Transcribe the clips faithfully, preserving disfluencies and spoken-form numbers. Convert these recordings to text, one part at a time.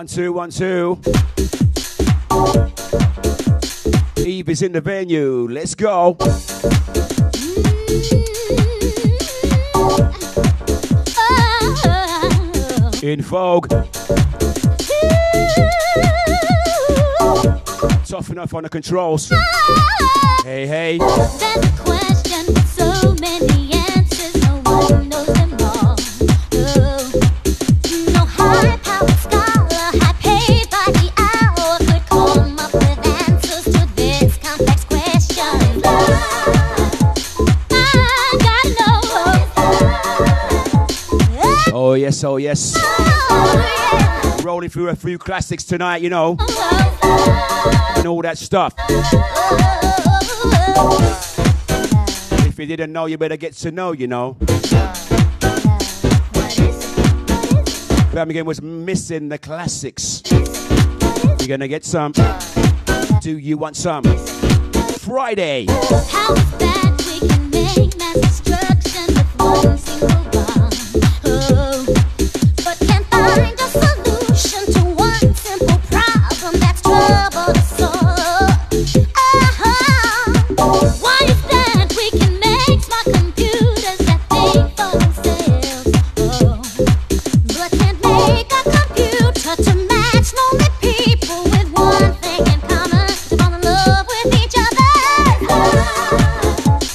two, one, two. Eve is in the venue. Let's go. In vogue. Tough enough on the controls. Hey, hey. There's a question with so many answers, no one knows them all. Oh, no high-powered scholar, high-paid by the hour could come up with answers to this complex question. I gotta know. Oh yes, oh yes. Oh, yeah. Rolling through a few classics tonight, you know, and all that stuff. If you didn't know, you better get to know, you know. Birmingham was missing the classics. You're gonna get some. Do you want some? Friday. How is that we can make mass destruction with one single bomb? Oh, but can't find a solution to one simple problem that's trouble to solve. Uh-huh. Why is that we can make smart computers that think for themselves? Oh, but can't make a computer to match lonely people with one thing in common, to fall in love with each other.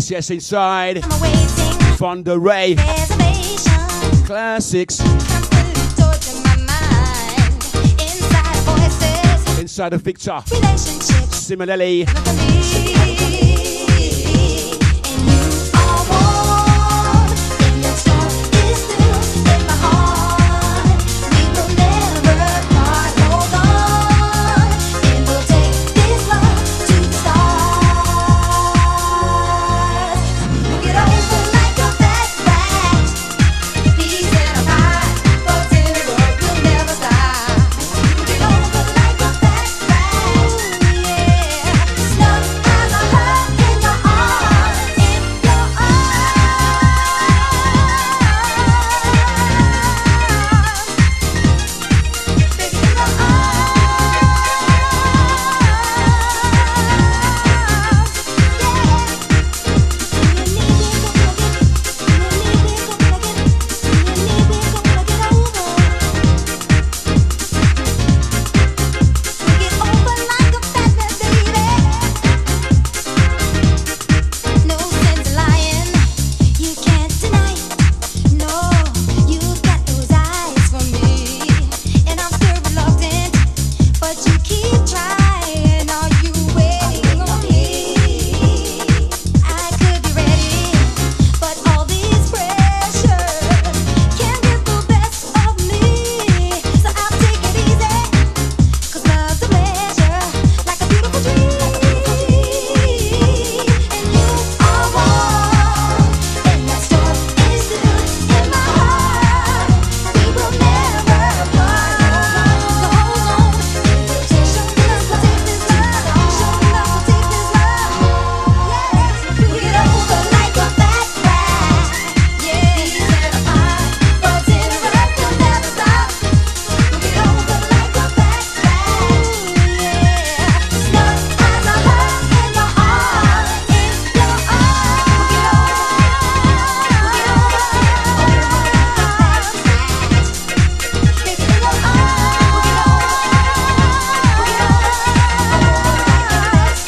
Yes, yes, inside. I'm awaiting Fonda Ray. reservation. Classics. Constantly torturing my mind. Inside voices, Inside of Victor. relationships, Similarly. look at me. And you are warm. And your storm is still in my heart. We will never part. Hold on. And we'll take this love to the stars. Look it over like a fast rat. Peace and a pie. But in the world will never stop. Look it over like a fast rat. Yeah. Snuff as a hurt in your heart. In your arms. Baby, in your no sense lying, you can't deny it. No, you've got those eyes for me, and I'm still reluctant, but you keep trying. Are you waiting on me? I could be ready, but all this pressure can't get the best of me. So I'll take it easy, 'cause love's a pleasure, like a beautiful dream. And you are warm, and that storm is still in my heart. We will never part. So hold on, show love, we'll take this love. Show love, we'll take this love. Yes, we get over like a fast rat. Yeah, peace and a pie, but in the world will never stop. We get over like a fast rat. Yeah, snuff as a hurt in your heart. In your arms. We get over, we get over, over like a fast rat. Baby, in your arms. We get over, we get over, over like a fast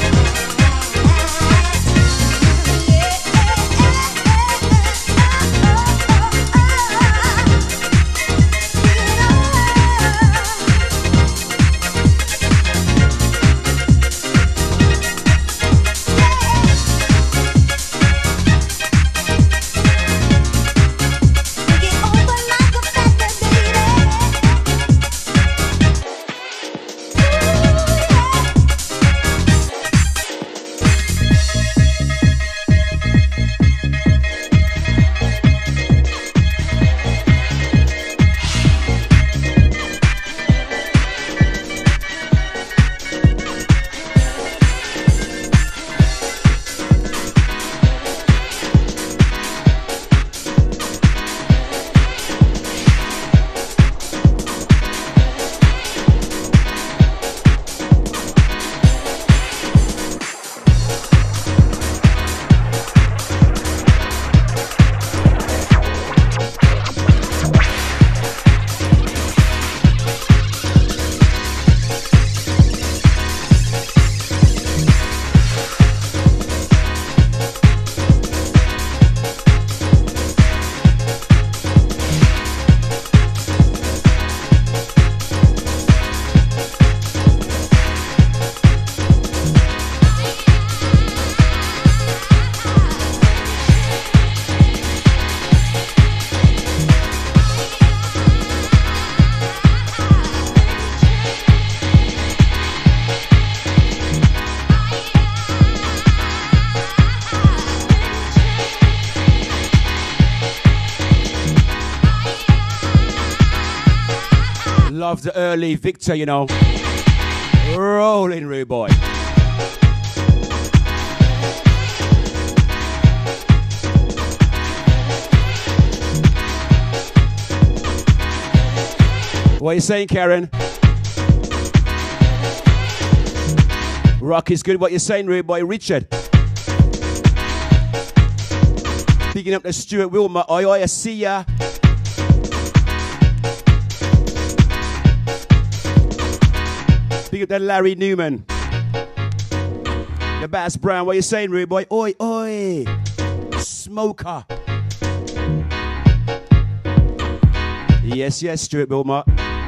Love the early Victor, you know. Rolling, rude boy. What are you saying, Karen? Rock is good. What you're saying, rude boy. Richard. Picking up the Stuart Wilmer. Oi, oi, I see ya. Big up that Larry Newman. The Bass Brown, what you saying, rude boy? Oi, oi. Smoker. Yes, yes, Stuart Biltmore.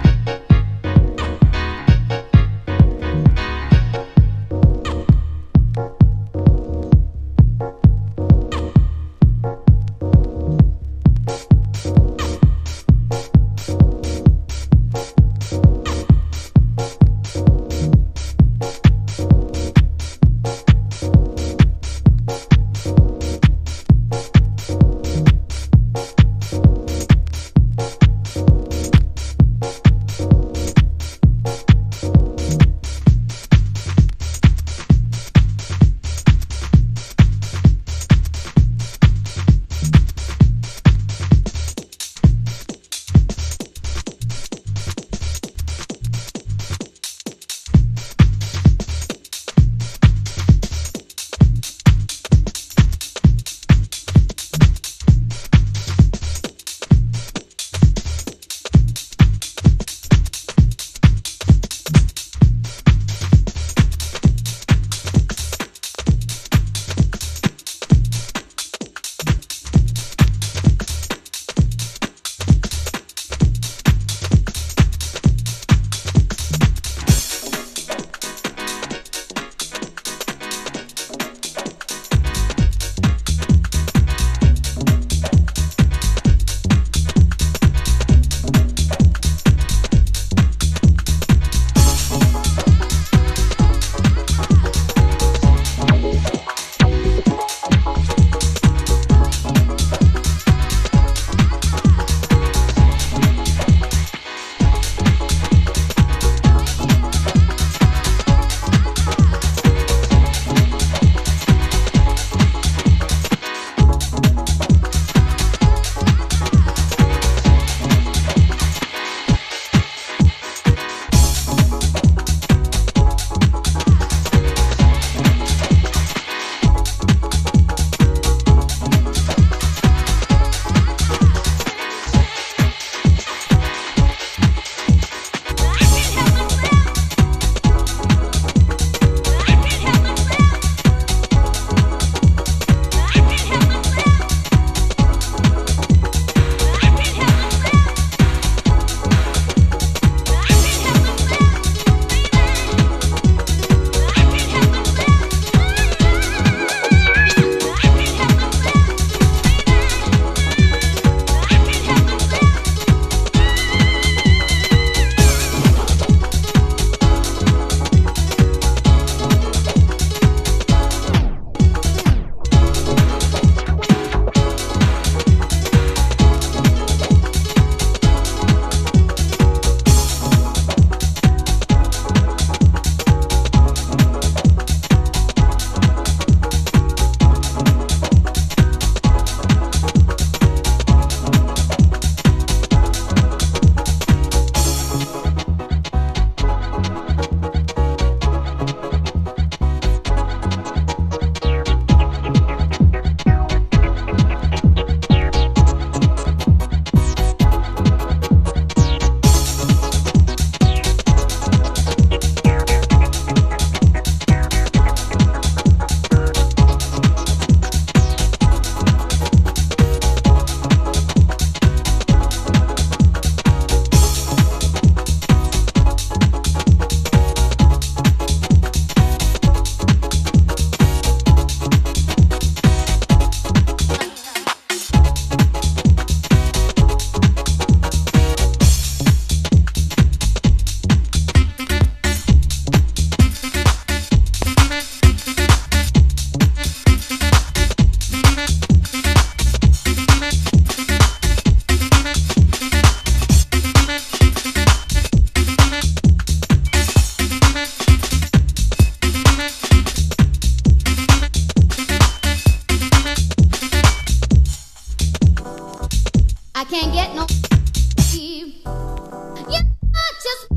can't get no sleep. You're just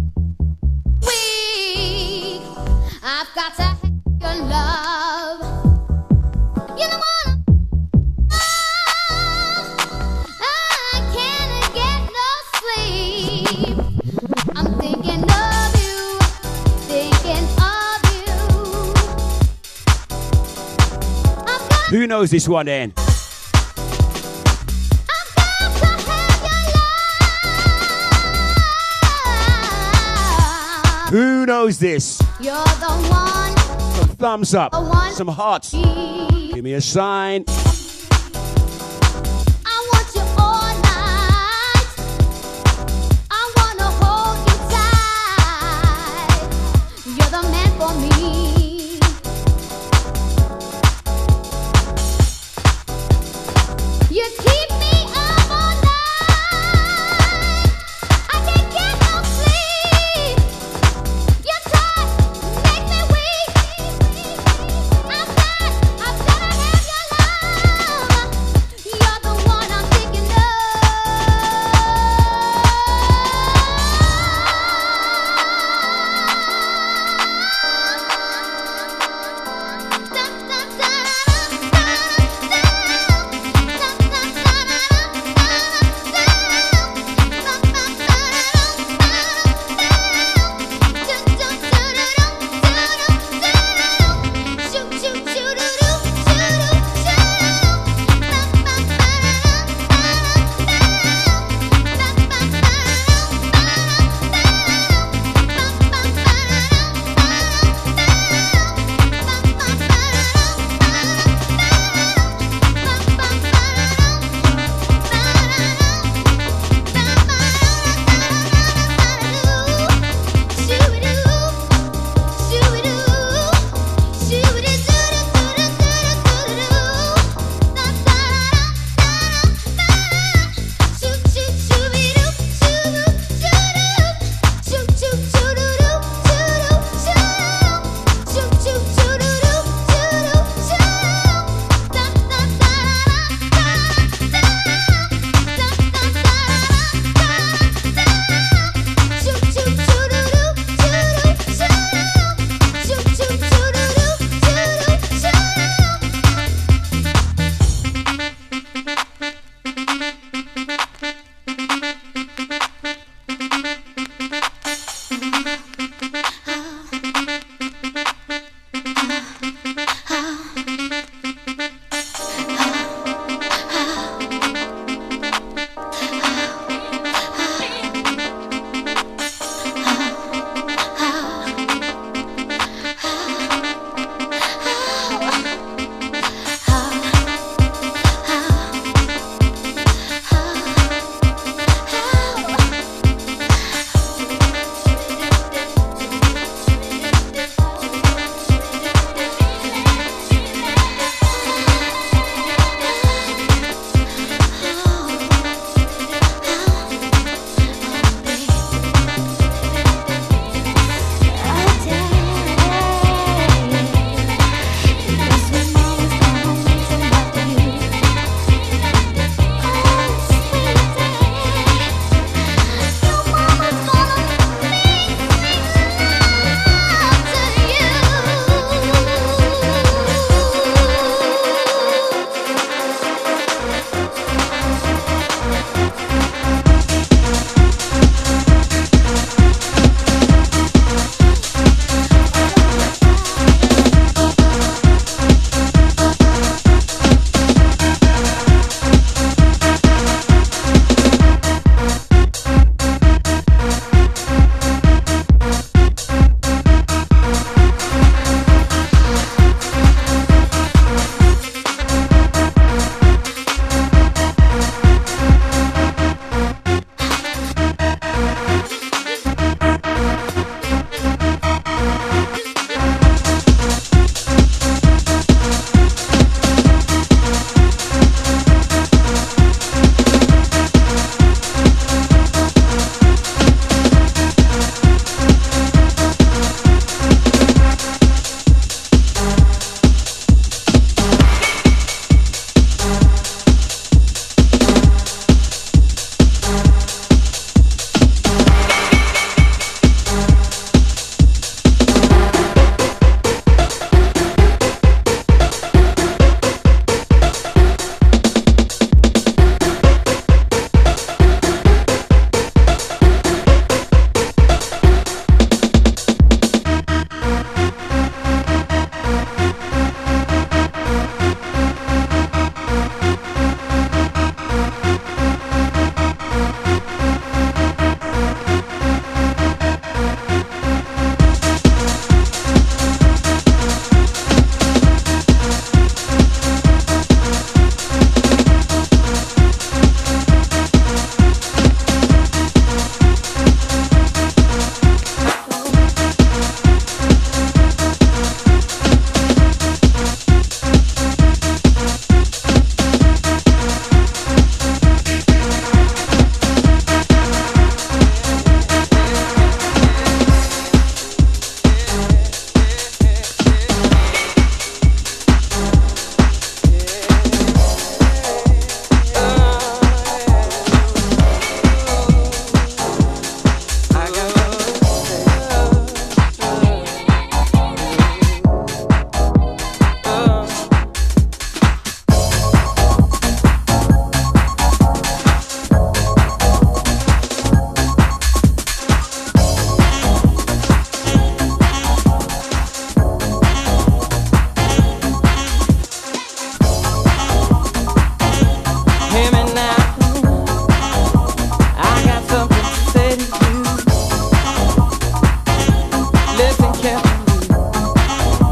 weak. I've got to have your love. You don't wanna. I can't get no sleep. I'm thinking of you, thinking of you. Who knows this one then? Who knows this? You're the one. Some thumbs up, one. some hearts. Give me a sign. I want you all night. I wanna hold you tight. You're the man for me. You keep me up all night. I can't get no sleep. Your touch makes me weak. I'm glad, I'm glad I have your love.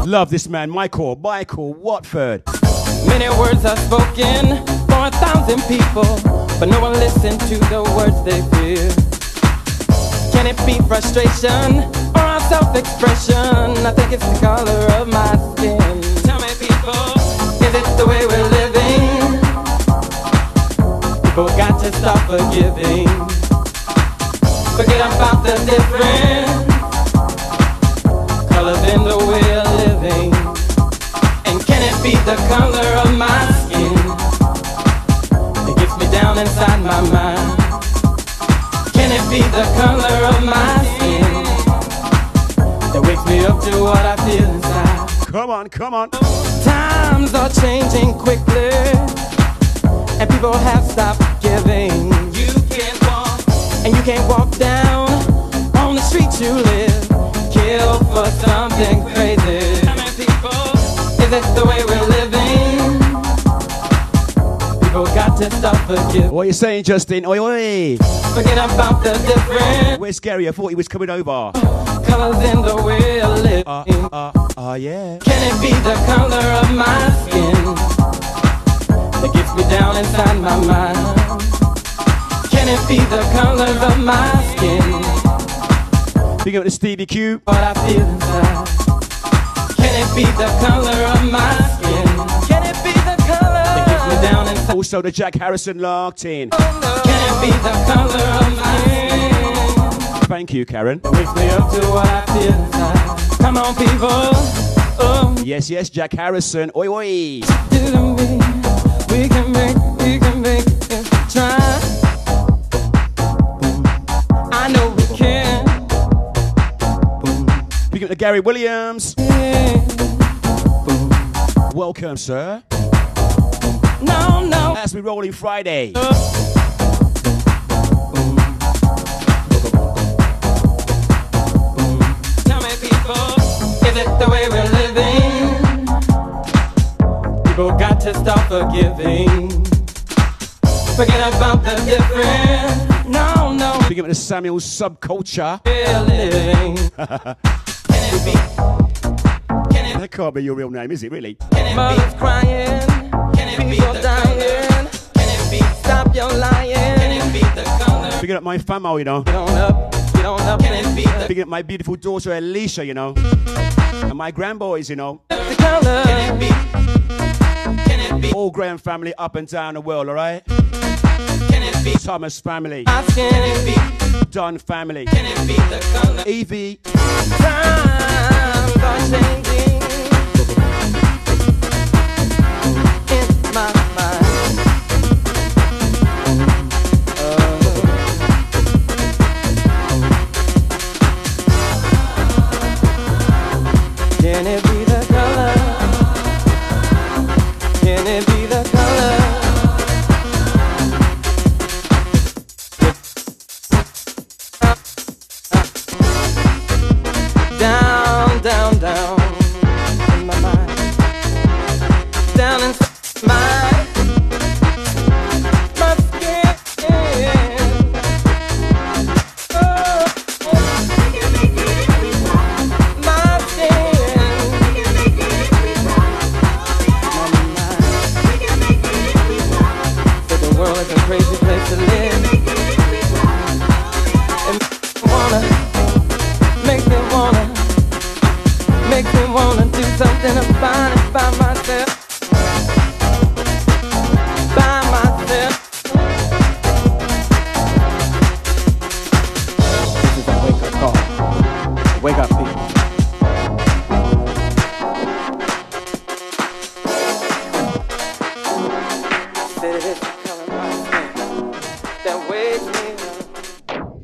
Love this man, Michael, Michael Watford. Many words are spoken for a thousand people, but no one listens to the words they fear. Can it be frustration or our self-expression? I think it's the color of my skin. Tell me, people, is it the way we're living? People got to stop forgiving. Forget about the different colors in the way of living. And can it be the color of my skin that gets me down inside my mind? Can it be the color of my skin that wakes me up to what I feel inside? Come on, come on. Times are changing quickly, and people have stopped giving. You can't walk, and you can't walk down on the street you live. Kill for something crazy. How many people? Is it the way we're living? People got to stop forgiving. What are you saying, Justin? Oi, oi. Forget about the different. Where's Gary? I thought he was coming over. Colors in the way of living. Uh, uh, uh, yeah. Can it be the color of my skin that gets me down inside my mind? Can it be the color of my skin? Big up to Stevie Q. What I feel inside. Can it be the color of my skin? Can it be the color that gets me down inside? Also the Jack Harrison locked in. Can it be the color of my skin? Thank you, Karen. It wakes me up to what I feel inside. Come on, people. Oh. Yes, yes, Jack Harrison. Oi, oi. Do to me. We can make, we can make it try. I know we can. Big up to Gary Williams. Yeah. Welcome, sir. No, no. As we roll in Friday. Tell me, people, is it the way we're living? People got to stop forgiving. Forget about the different. No, no. Big up to Samuel's Subculture. We're living. Can it be? Can it That can't be your real name, is it really? Can it Mothers be? Crying. Can it People be the dying. Color? Can it be? Stop your lying. Can it be the color? Big up my famo, you know. Get on up. Get on up. Can it be the Big up my beautiful daughter Alicia, you know. And my grandboys, you know. the color? Can it be? Can it be? All grand family up and down the world, alright? Can it be? Thomas family. Can it be? Dunn family. Can it be the color? Evie. Times are changing in my mind. Uh, can it be the color? Can it be the color? Down, down, down in my mind. Down inside my, my skin. Oh, my skin. My mind. So the world is a crazy place to live. And wanna, makes me wanna. Makes me wanna do something about it by myself. By myself. This is a wake-up call. Wake up, people. Said it's the color of my skin that wakes me up.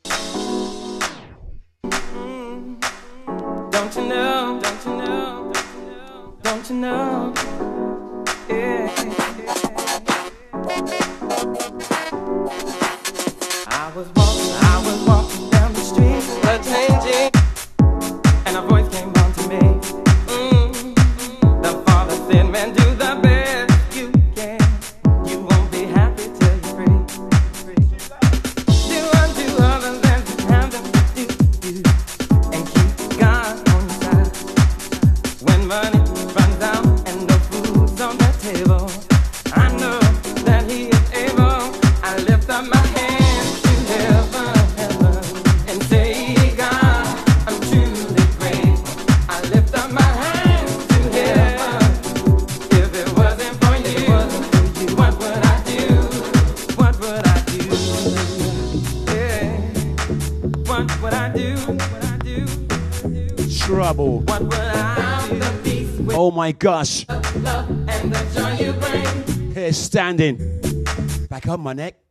Mm. Don't you know? Don't you know? Don't you know? Yeah. I was walking, I was walking down the street, a changing, and a voice came on to me. Mm. The Father said, man, do the best you can. You won't be happy till you're free. Do unto others as you have them to do, and keep God on your side. When trouble. Oh my gosh. Hair standing. Back up my neck.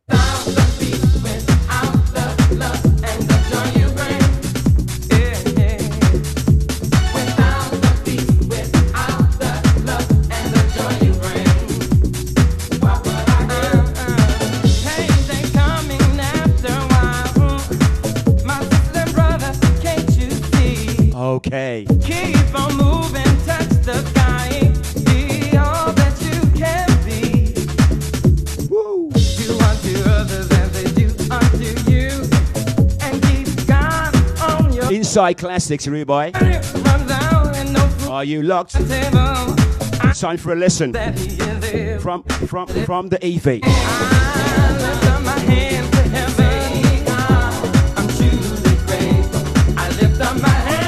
Okay. Keep on moving, touch the sky. Be all that you can be. Woo. Do unto others as they do unto you. And keep God on your Inside Classics, everybody. run down and no food Are you locked? table. Time for a lesson That he is there. from from from the E V. I lift up my hands to heaven. I'm truly grateful. I lift up my hands.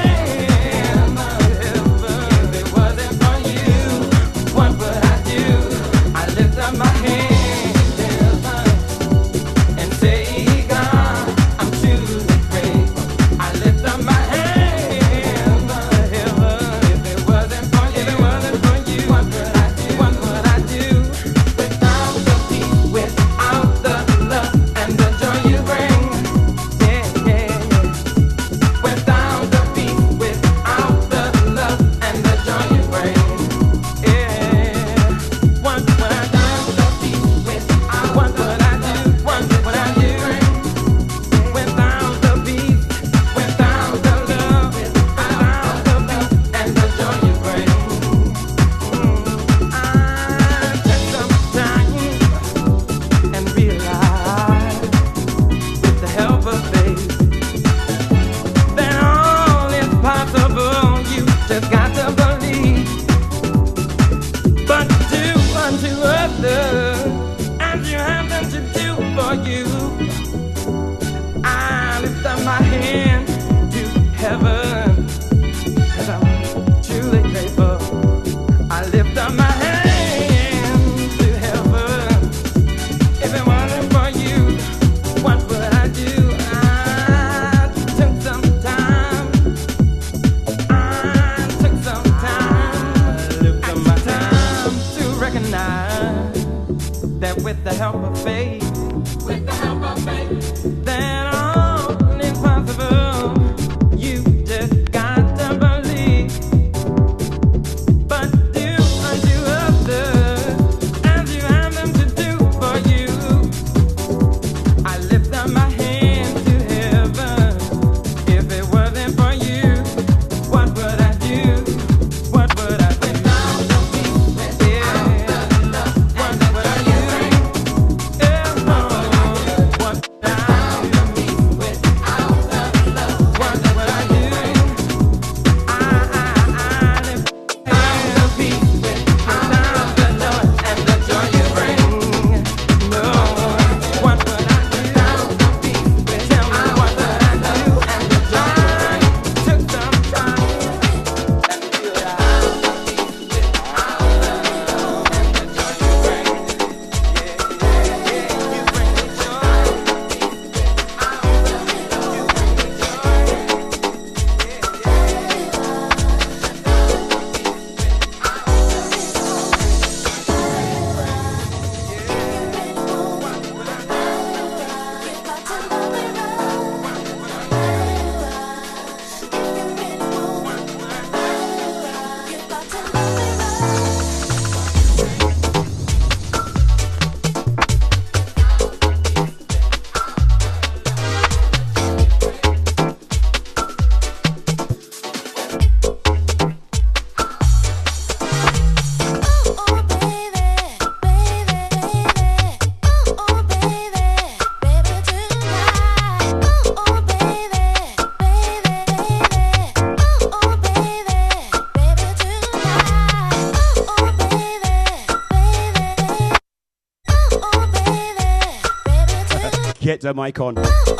Get the mic on.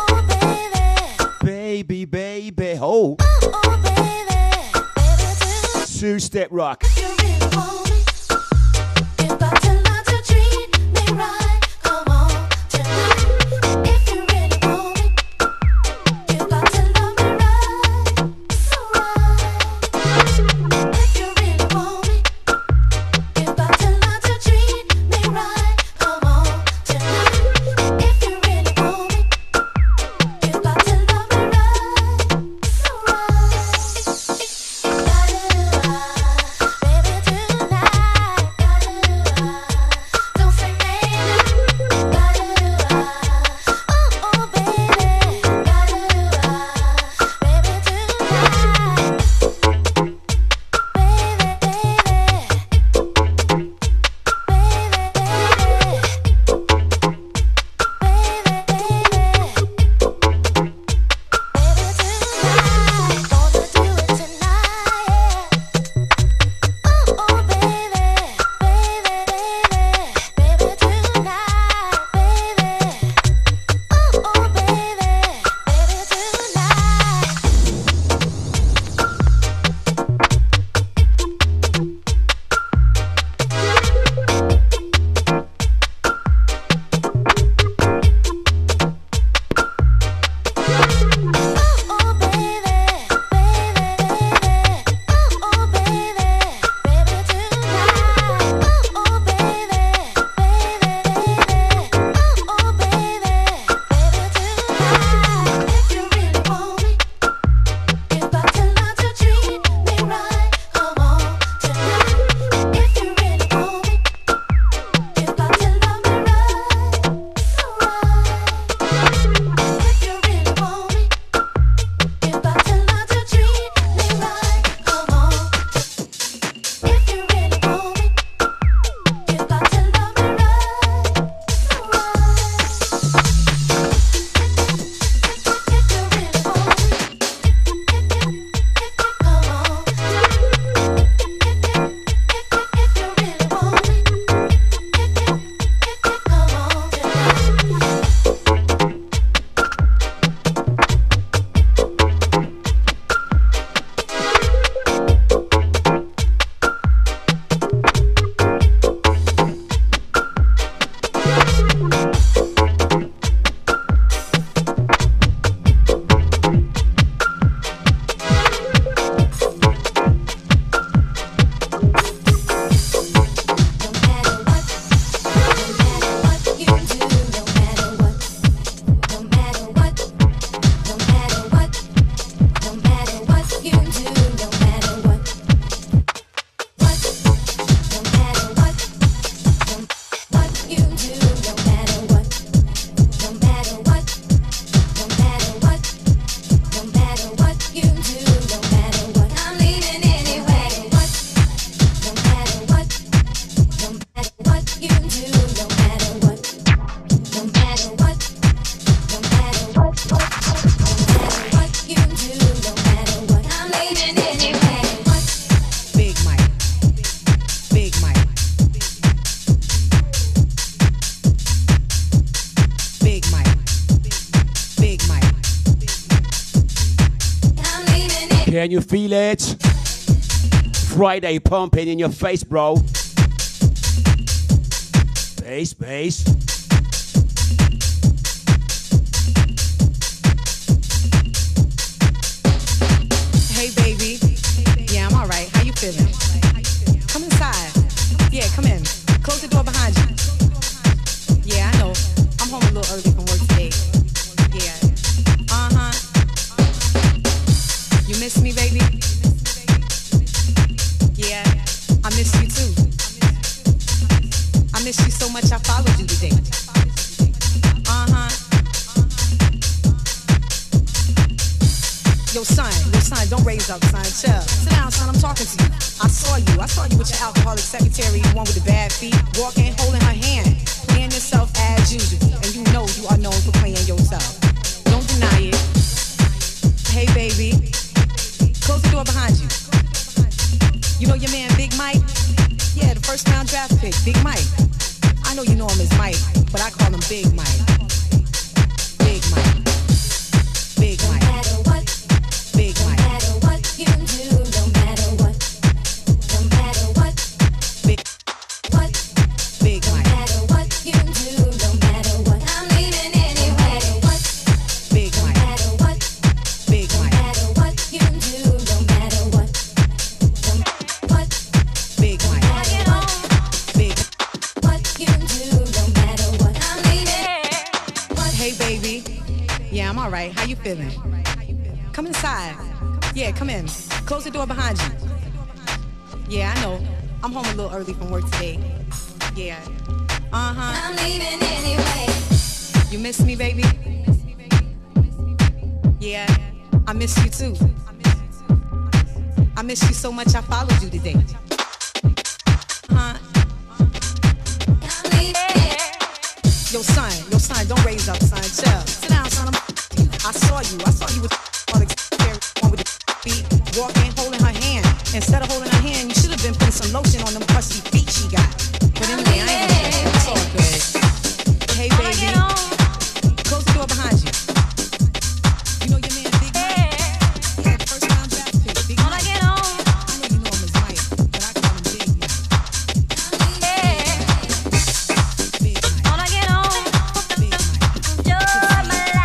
Baby, baby, oh. Two-step rock. Can you feel it? Friday pumping in your face, bro. Bass, bass. Hey, baby. Yeah, I'm all right. How you feeling? Come inside. Yeah, come in. Close the door behind you. Yeah, I know. I'm home a little early from work today. Yeah. Uh-huh. You miss me, baby? Yeah, I miss you too. I miss you so much I followed you today. Uh-huh. Yo, son, yo, son, don't raise up, son. Chill. Sit down, son, I'm talking to you. I saw you. I saw you with your alcoholic secretary, the one with the bad feet, walking, holding her hand, playing yourself as usual. And you know you are known for playing yourself. Don't deny it. Hey, baby. Close the door behind you. You know your man, Big Mike? Yeah, the first round draft pick, Big Mike. I know you know him as Mike, but I call him Big Mike. Big Mike. Big Mike. No matter what. Big Mike. No matter what you do, no matter what. No matter what. Big what? Big Mike. No matter what you do, no matter what. I'm leaving anyway. What? Big Mike. No matter what. Big Mike. No matter what you do, no matter what. No matter what. Big Mike. Big what you do, no matter what. I'm leaving. What? Hey, baby. Yeah, I'm all right. How you feeling? Come inside. Yeah, come in. Close the door behind you. Yeah, I know. I'm home a little early from work today. Yeah. Uh-huh. I'm leaving anyway. You miss me, baby? Yeah, I miss you too. I miss you so much I followed you today. Uh-huh. Yo, son, yo, son, don't raise up, son. Chill. Sit down, son. I'm I saw you. I saw you with one with the feet, walking, holding her hand. Instead of holding her hand, you should have been putting some lotion on them crusty feet she got. But anyway, I ain't gonna say it's all good. Hey, baby, close the door behind you. You know your man, Big Mike? Yeah, the first round draft pick, Big Mike. I know you know him as Mike, but I call him Big Mike. Big Mike. Big Mike.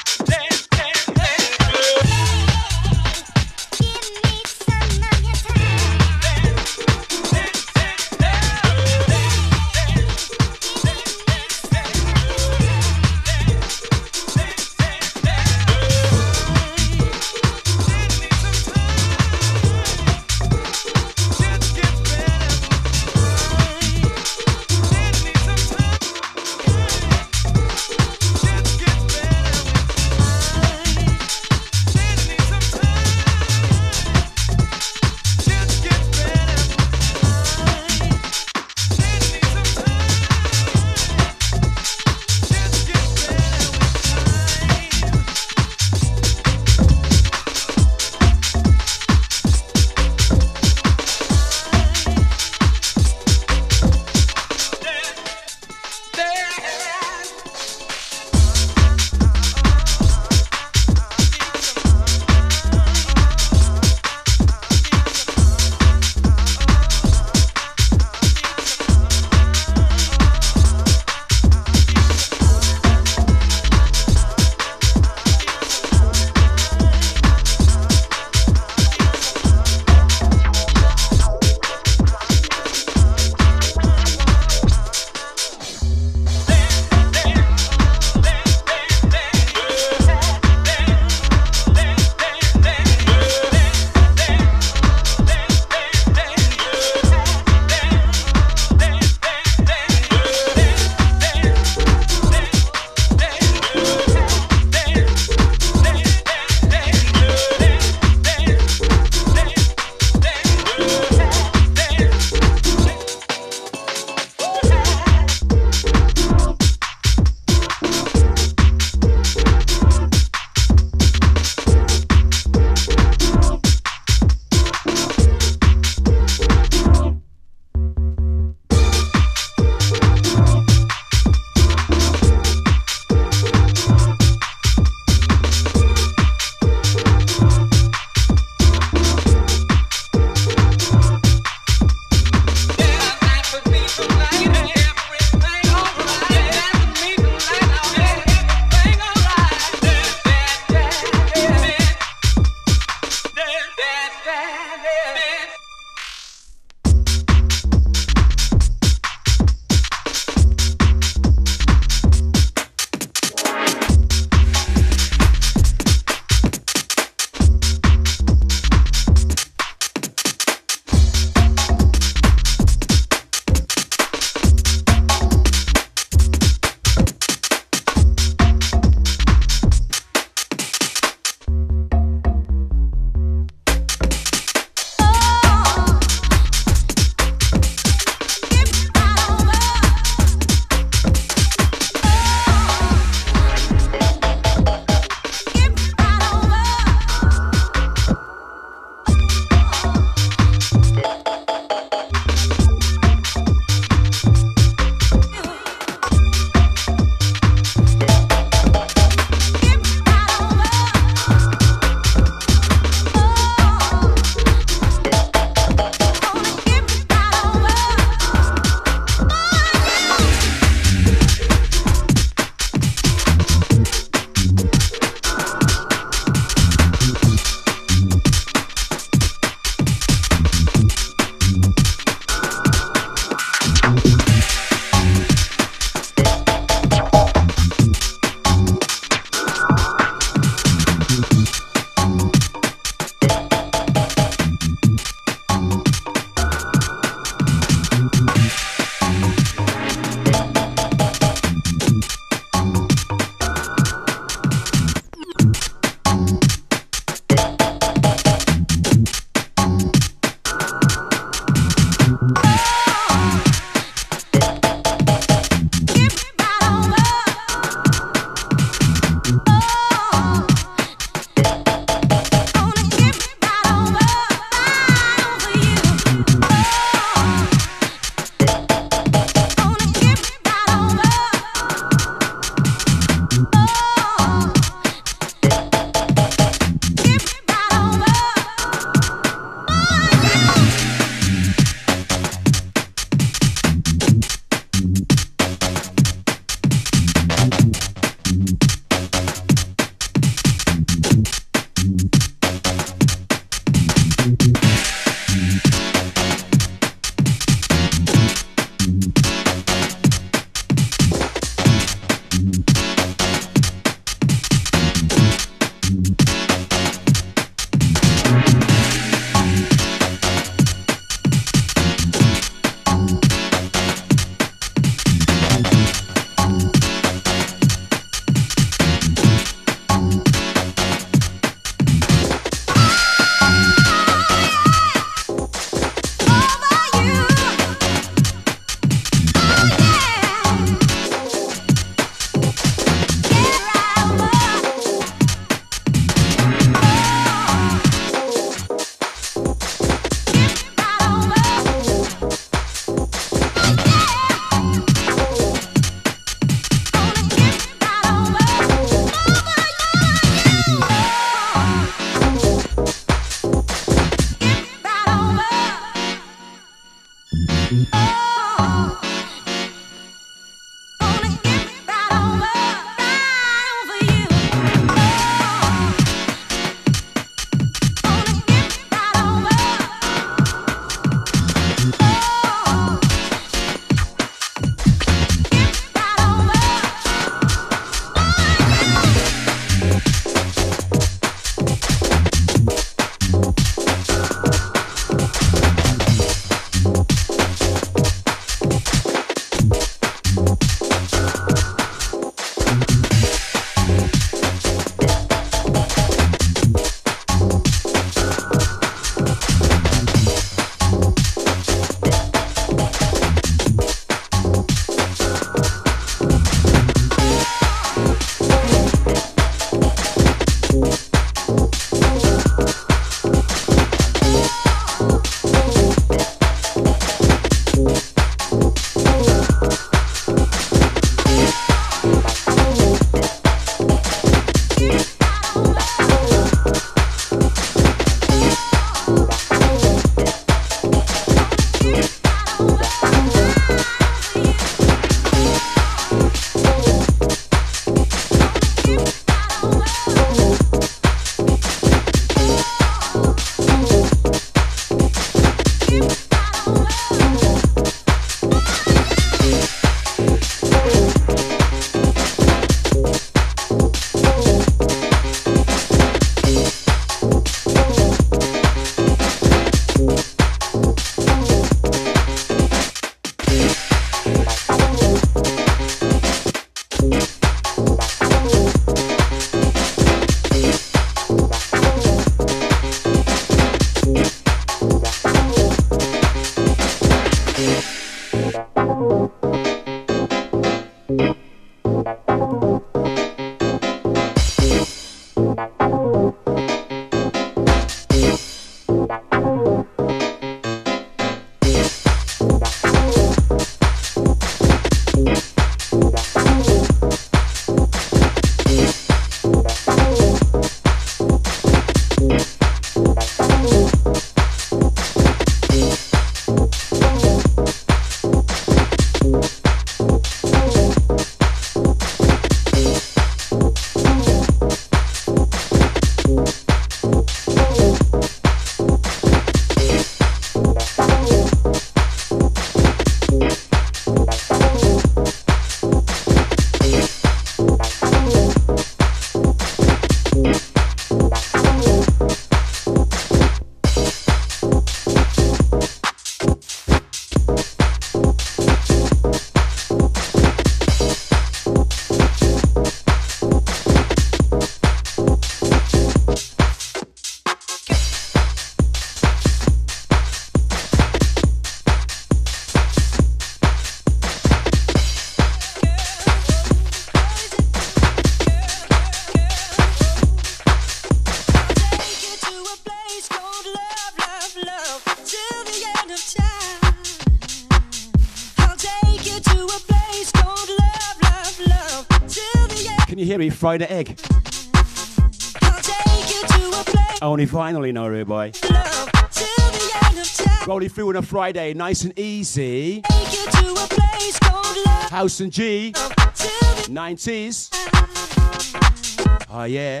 Can you hear me? Fried egg. I'll take you to a place. Only finally, no rude boy. Love till the end of time. Rolling through on a Friday, nice and easy. Take you to a place called love. House and G, Till the nineties. Oh yeah.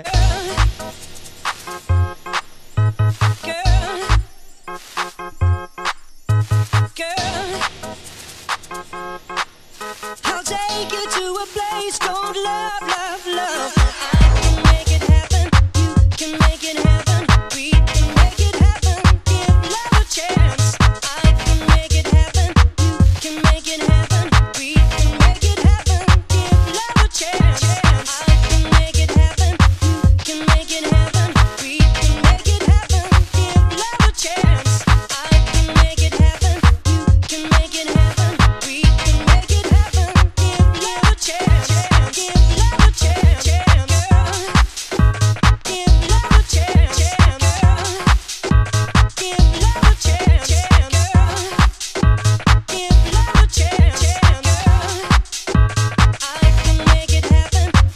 girl, girl. I'll take you to a place called love, love, love. I can make it happen. You can make it happen. We can make it happen. Give love a chance. I can make it happen. You can make it happen. We can make it happen. Give love a chance. I can make it happen. You can make it happen. We can make it happen. Give love a chance. I can make it happen. You can make it happen. We can make it happen. Give love a chance. Give love a chance, girl. Give love a chance, girl. Give love a chance, girl. Give love a chance, girl. I can make it happen.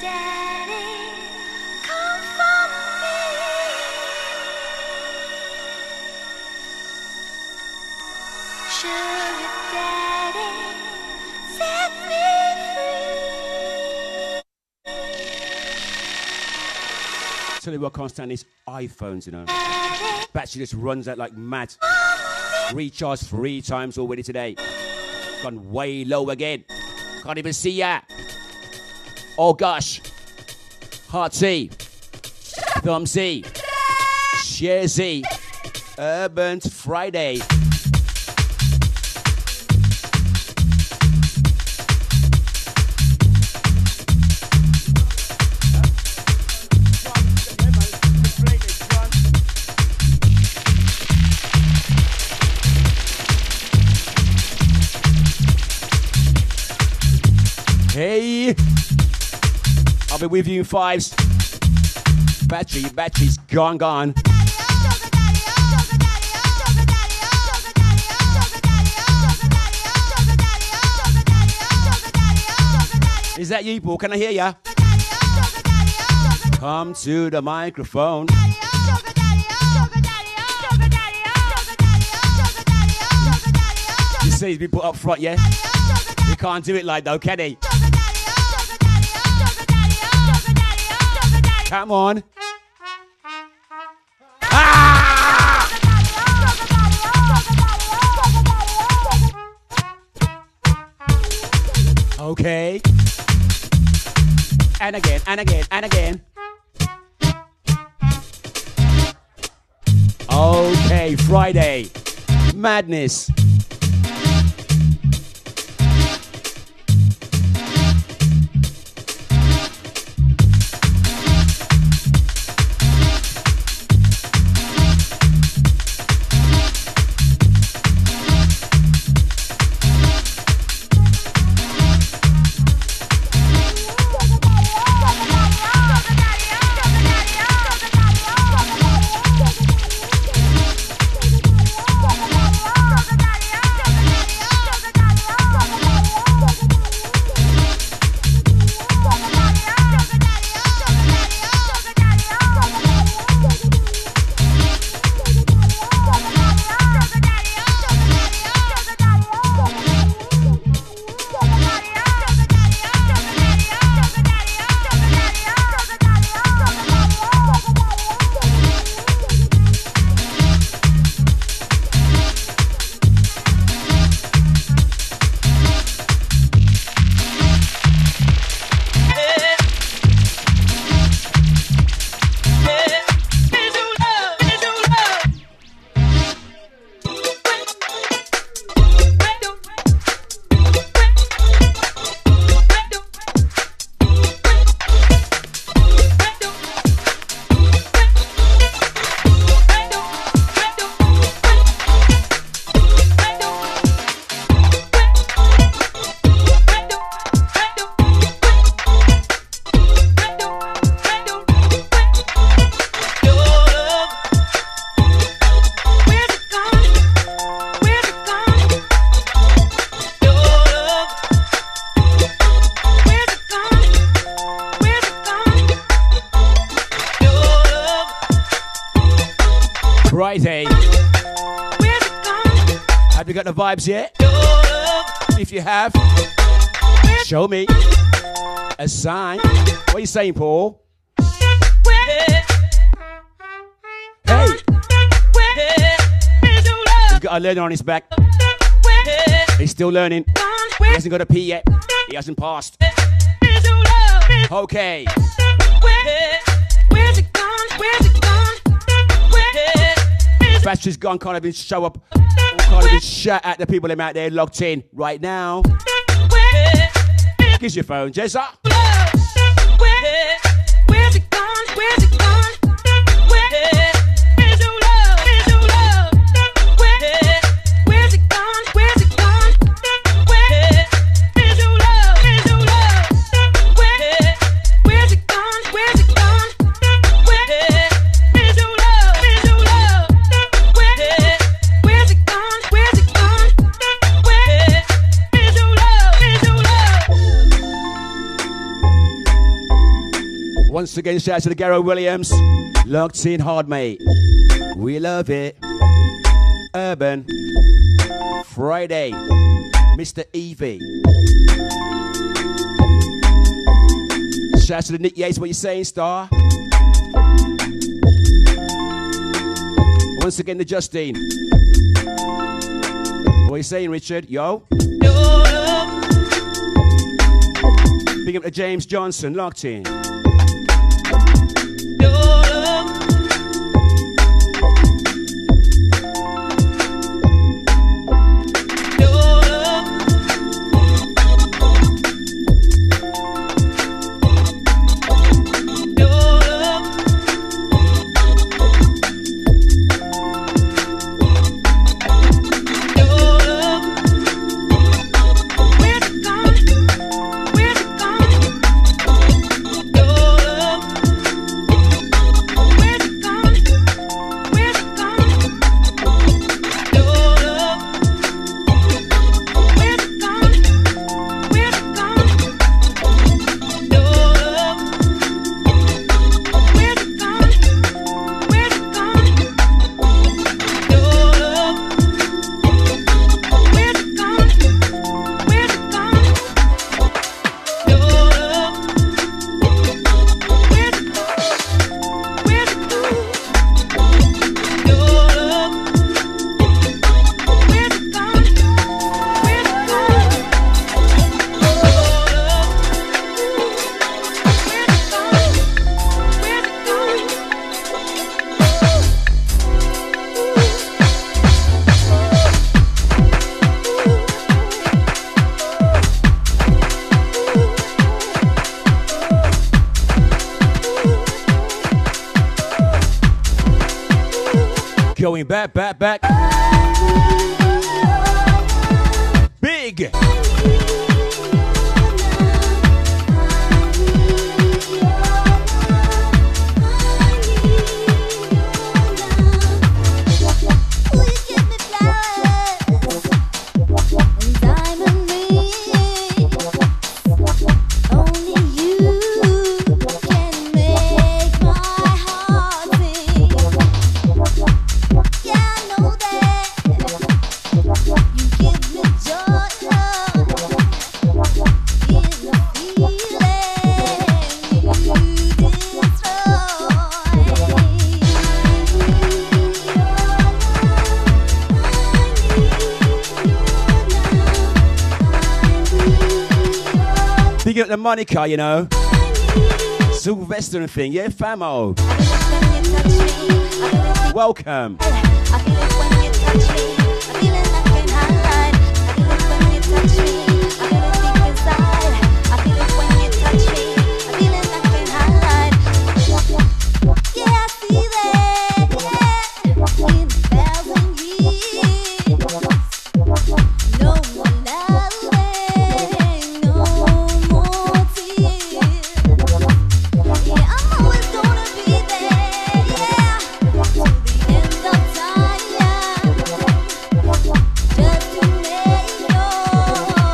Daddy, come for me. Sugar Daddy, set me free. Tell you what, I can't stand these iPhones, you know. Battery just runs out like mad. Recharged three times already today. Gone way low again. Can't even see ya. Oh gosh. Heart C. Thumb C. Share Z. Urban Friday. Hey, I'll be with you in fives. Battery, battery's gone, gone. Is that you, Paul? Can I hear ya? Come to the microphone. You see he's been put up front, yeah? You can't do it like though, can he? Come on. Ah! Okay. And again, and again, and again. Okay, Friday. Madness. Friday. Have you got the vibes yet? If you have, show me a sign. What are you saying, Paul? Hey! He's got a learner on his back. He's still learning. He hasn't got a P yet. He hasn't passed. Okay. Where's it gone? Where's it gone? Battery's gone, can't even show up. Can't even shout at the people that are out there locked in right now. Gives your phone, Jezza. Where's it gone? Where's it gone? Where's your love? Where's your love? Where's it gone? Where's it gone? Where's your love? Where's your love? Where's it gone? Where's it gone? Where's your love? Where's your love? Where's it gone? Where's it gone? Where's your love? Where's your love? Once again, shout out to the Garrow Williams. Locked in hard, mate. We love it. Urban. Friday. Mister Evie. Shout out to the Nick Yates. What you saying, Star? Once again, the Justine. What you saying, Richard? Yo. Big up to James Johnson. Locked in. Going back, back, back. Big. Big up the Monica, you know. Sylvester and thing, yeah, famo. Welcome. Just to make your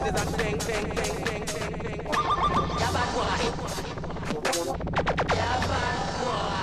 is a thing, thing, thing, thing, thing, thing. Yeah, bad boy. Yeah, bad boy.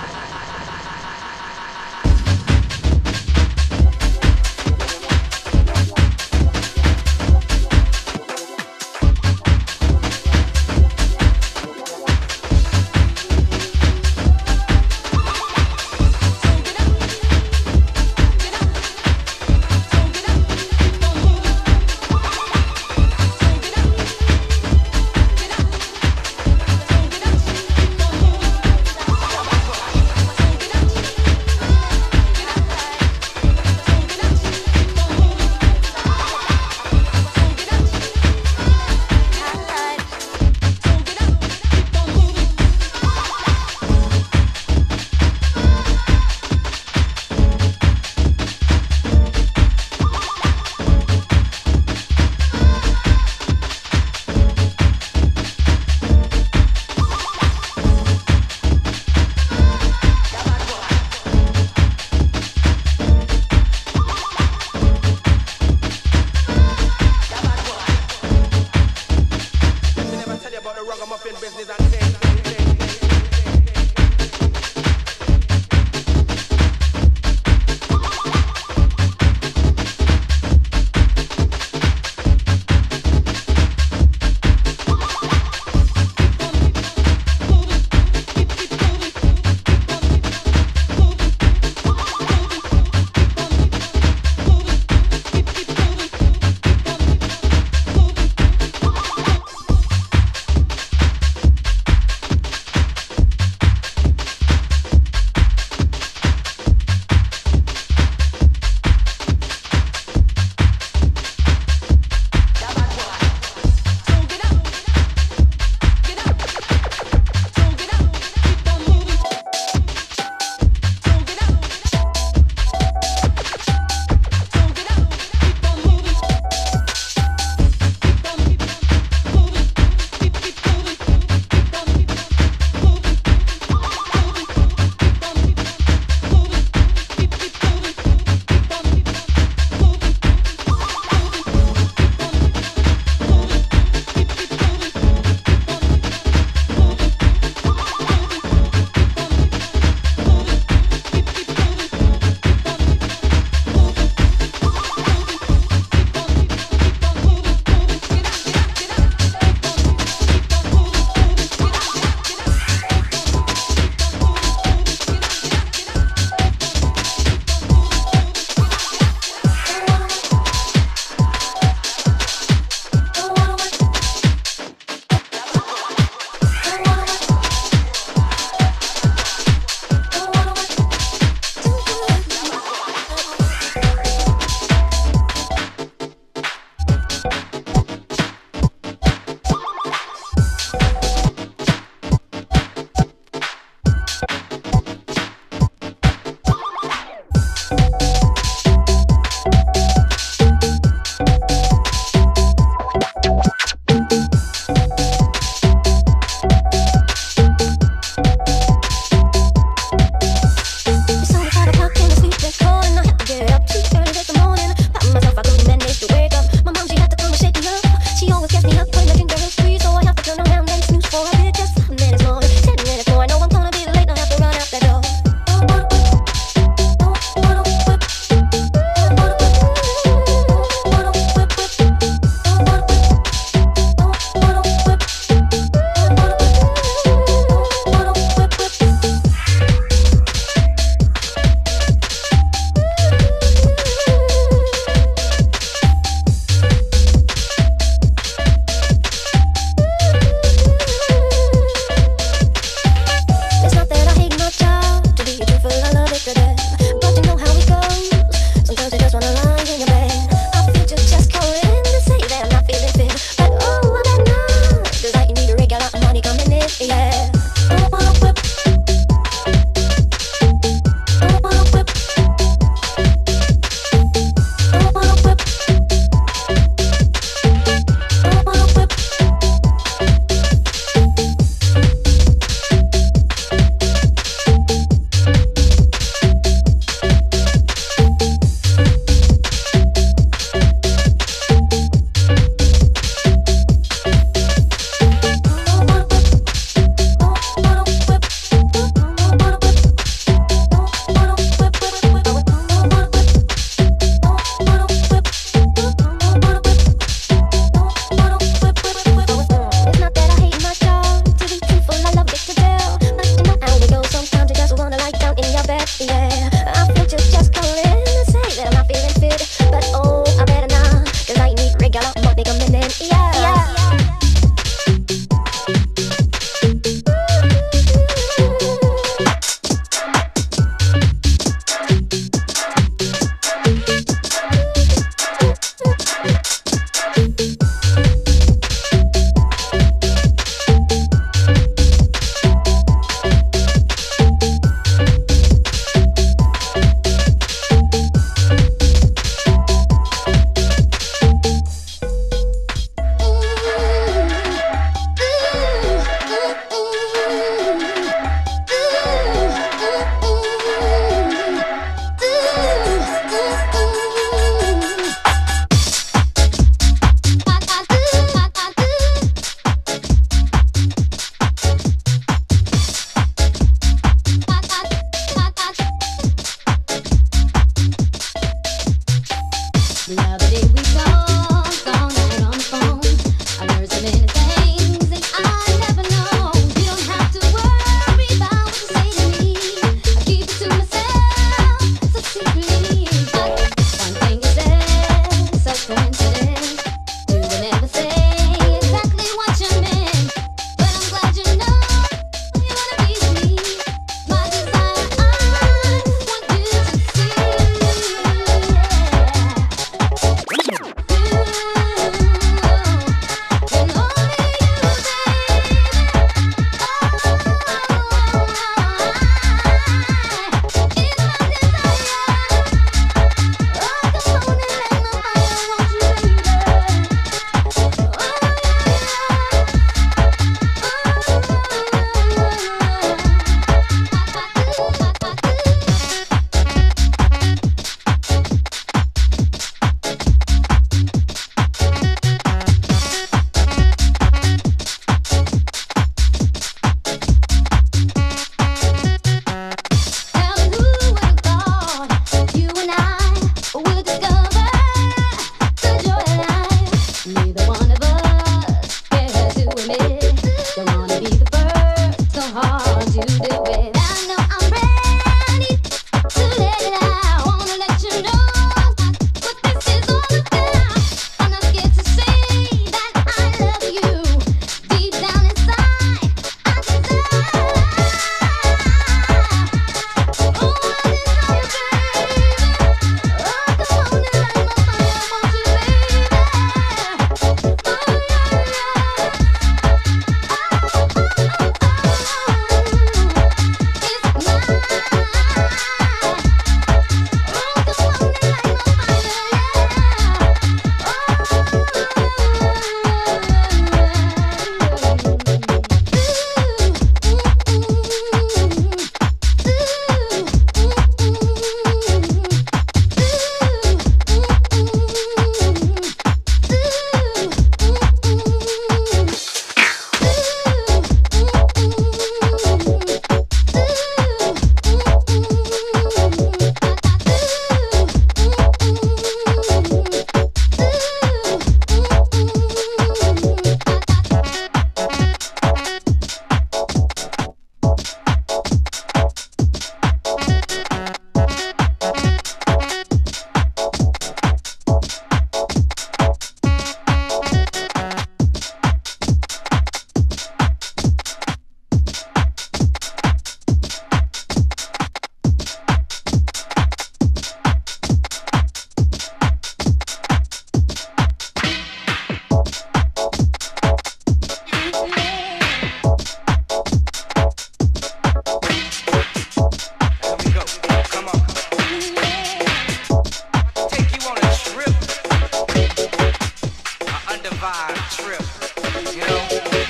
vibe, trip, you know?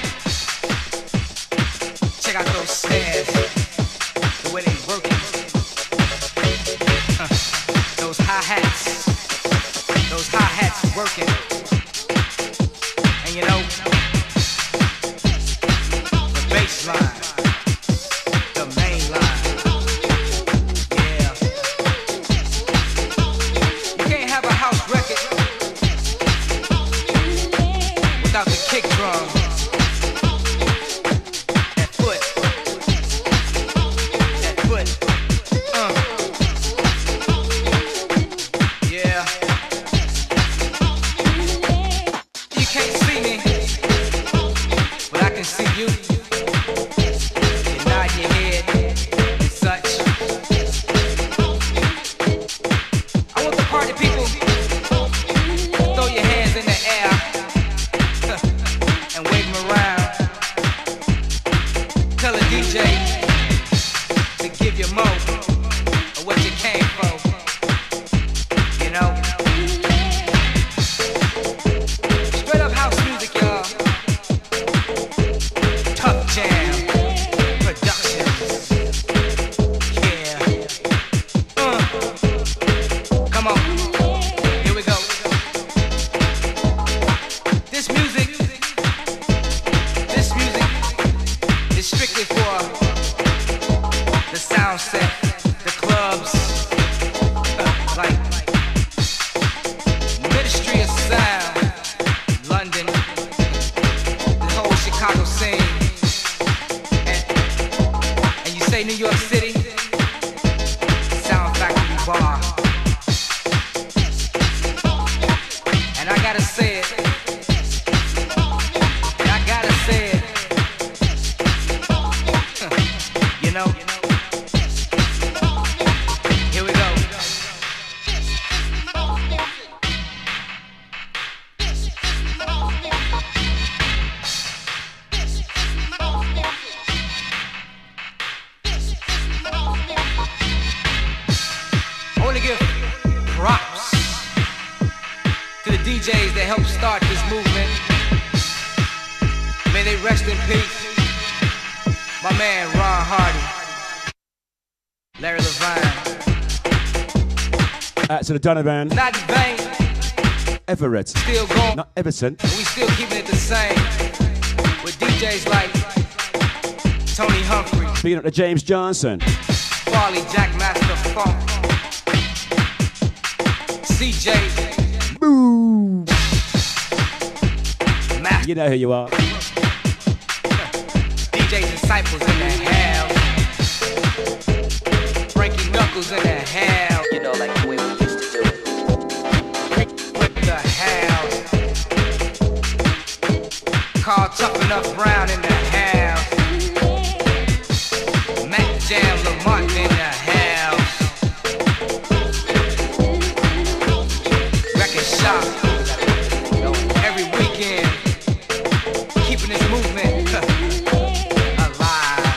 Check out those snares, the way they working. Huh. Those hi-hats, those hi-hats working. And you know, the bass line, the main line, yeah. You can't have a house record without the kick drum. That foot, that foot, uh, yeah. You can't see me, but I can see you. You nod your head and such. I want the party people to throw your hands in the air and wave them around. Tell a D J to give you more of what you came for. You know? Straight up house music, y'all. Tough Jam Productions. Yeah. Uh. Come on. Here we go. This music, this music is strictly for the sound set, the clubs, uh, like Ministry of Sound, London, the whole Chicago scene, and, and you say New York City, Sound Factory Bar, and I gotta say it, and I gotta say it, huh, you know, here we go. I want to give props to the D Js that helped start this movement. May they rest in peace. My man Ron Hardy, Larry Levine. Out to the Donovan, Not in vain, Everett, still going. not Everton. And we still keeping it the same with D Js like Tony Humphrey, Speaking up to James Johnson, Farley, Jack Master Funk, C J, Boo! Master, You know who you are. D J Disciples in the house, Frankie Knuckles in the house, You know, like the way we used to do it. with the house, Carl Tough Enough Brown in the house, Mac Jam Lamont in the house, Record Shop, every weekend, keeping this movement alive.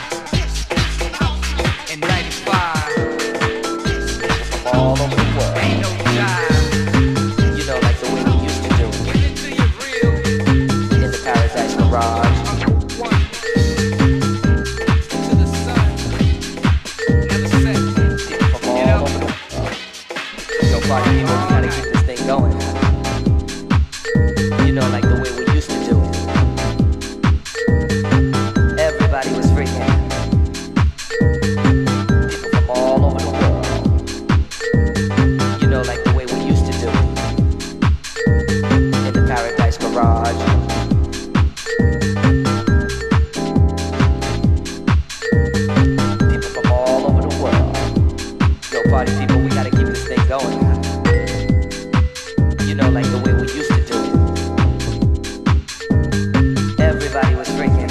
In ninety-five, All over the world. ain't no jive. You know, like the way we used to do it. Give it to you real. In the Paradise Garage. One to the sun. Never set. People from all You know? over the world. Yo, party people, we gotta keep this thing going. You know, like the way we used to do it. Everybody was freaking. People from all over the world. You know, like the way we used to do it. In the Paradise Garage. People from all over the world. Yo, party people, we gotta keep this thing going. You know, like the way we used to do it. Everybody was freaking.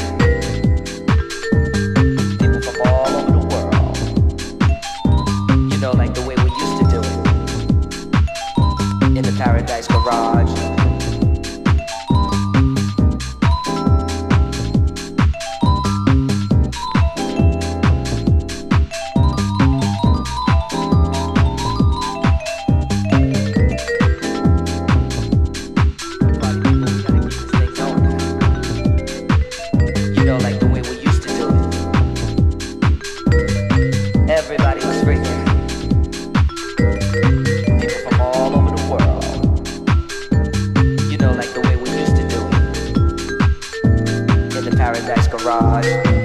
People from all over the world. You know, like the way we used to do it. In the Paradise Garage. garage.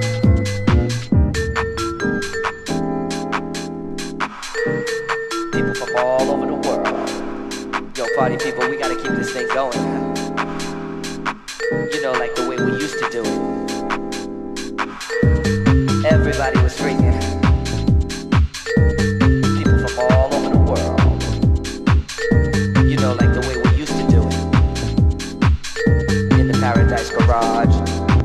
People from all over the world. Yo, party people, we gotta keep this thing going. You know, like the way we used to do it. Everybody was freaking. People from all over the world. You know, like the way we used to do it. In the Paradise Garage.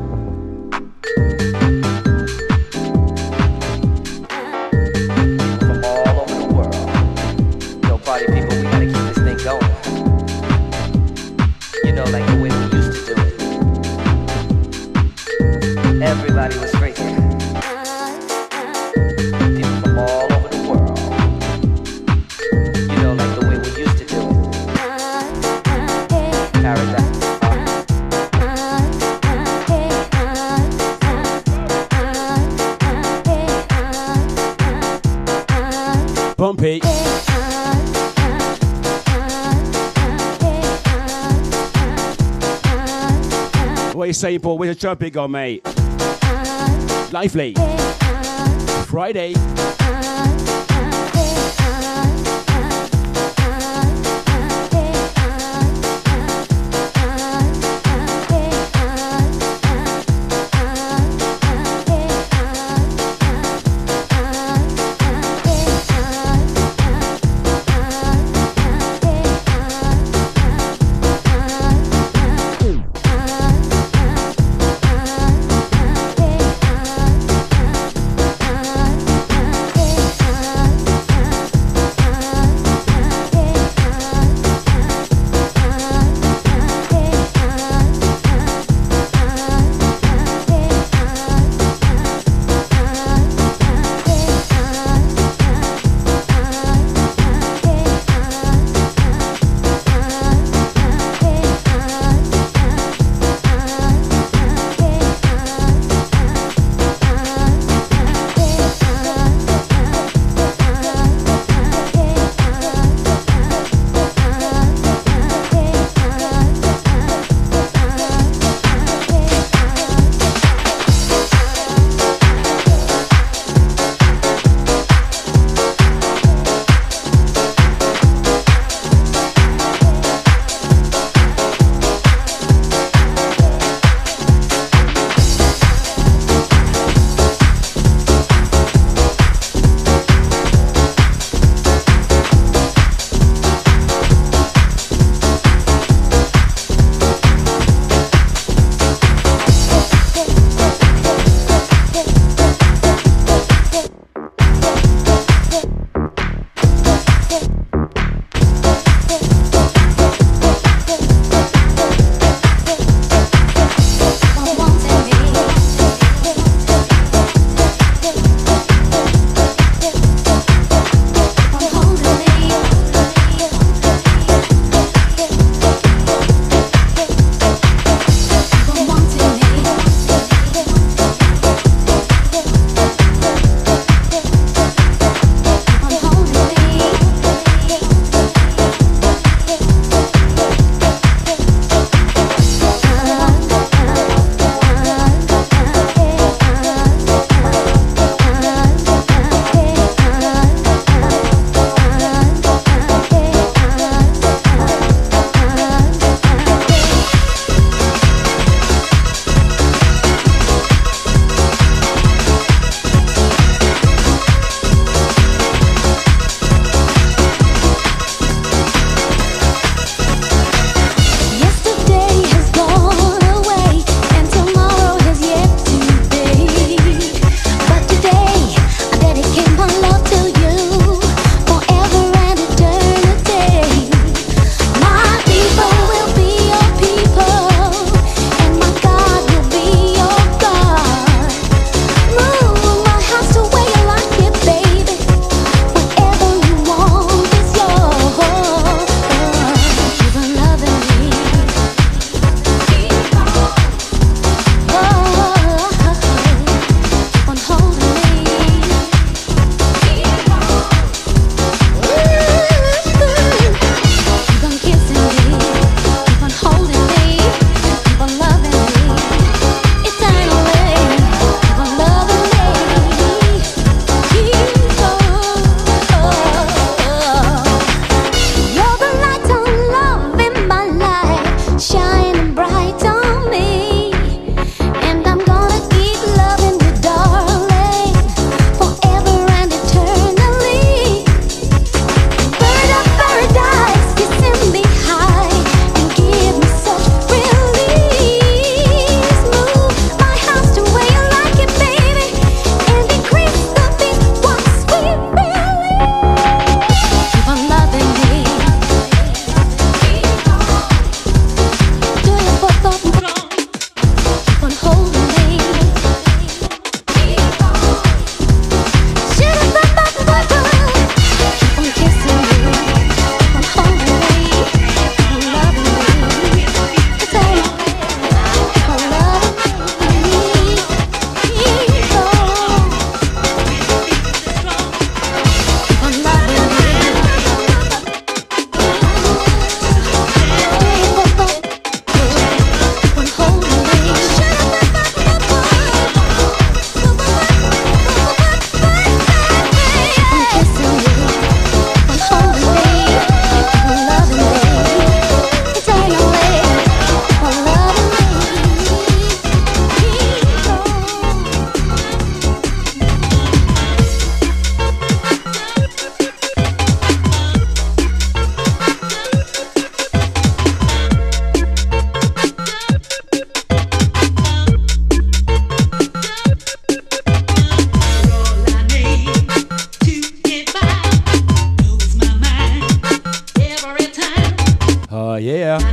People from all over the world. Yo, party people, we gotta keep this thing going. You know, like the way we used to do it. Everybody was freaking. People from all over the world. You know, like the way we used to do it. Paradise. Bumpy. What are you saying, Paul? Where's the trumpet gone, mate? Lively. Friday.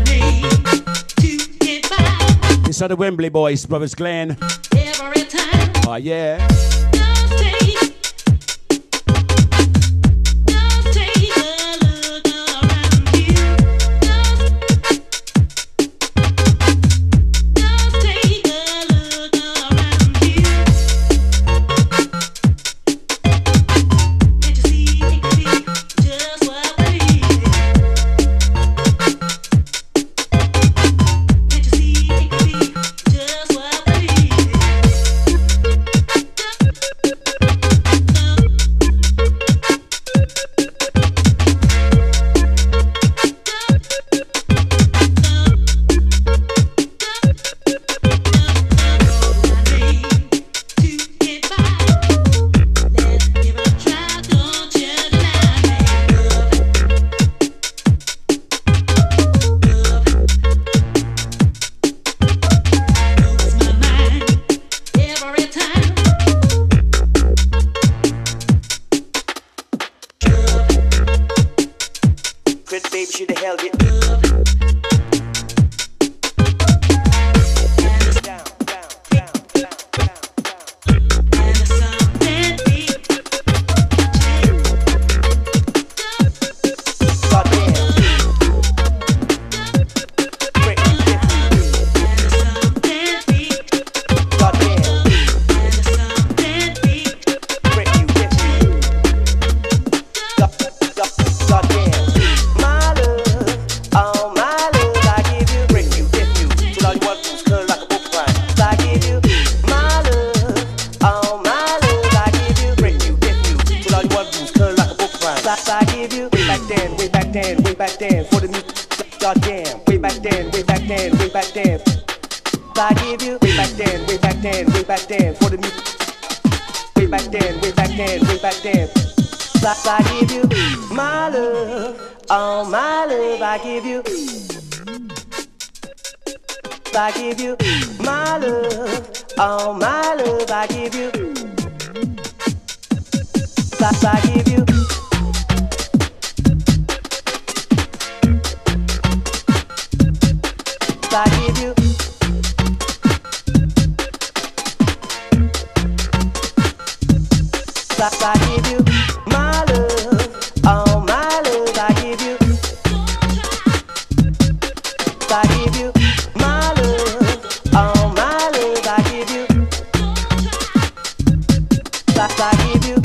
Inside the Wembley boys, brothers Glenn. Every time. Oh yeah. Just take, just take a look around you. Just, just take a look around you. Can't you see, can't you see just what we need? Can't you see, can't you see just what we need? Chris, baby, should have held it. Down, down, down, down, down, down. Goddamn. Break you different. Goddamn. Break you different. God- God- Goddamn. My love, oh my love, I give you, break you, dip you, till all you want to do is curl like a boomerang. I give you, my love, oh my love, I give you, break you, dip you, till all you want to do is curl like a boomerang. I give you, way back then, way back then, way back then, for the music, goddamn, way back then, way back then, way back then. I give you, way back then, way back then, way back then, for the music, way back then, way back then, way back then. I, I give you my love, oh my love, I give you. I give you my love, oh my love, I give you. I, I give you. I give you. I, I give you my love, oh my love, I give you. I give you my love, oh my love, I give you. I, I give you.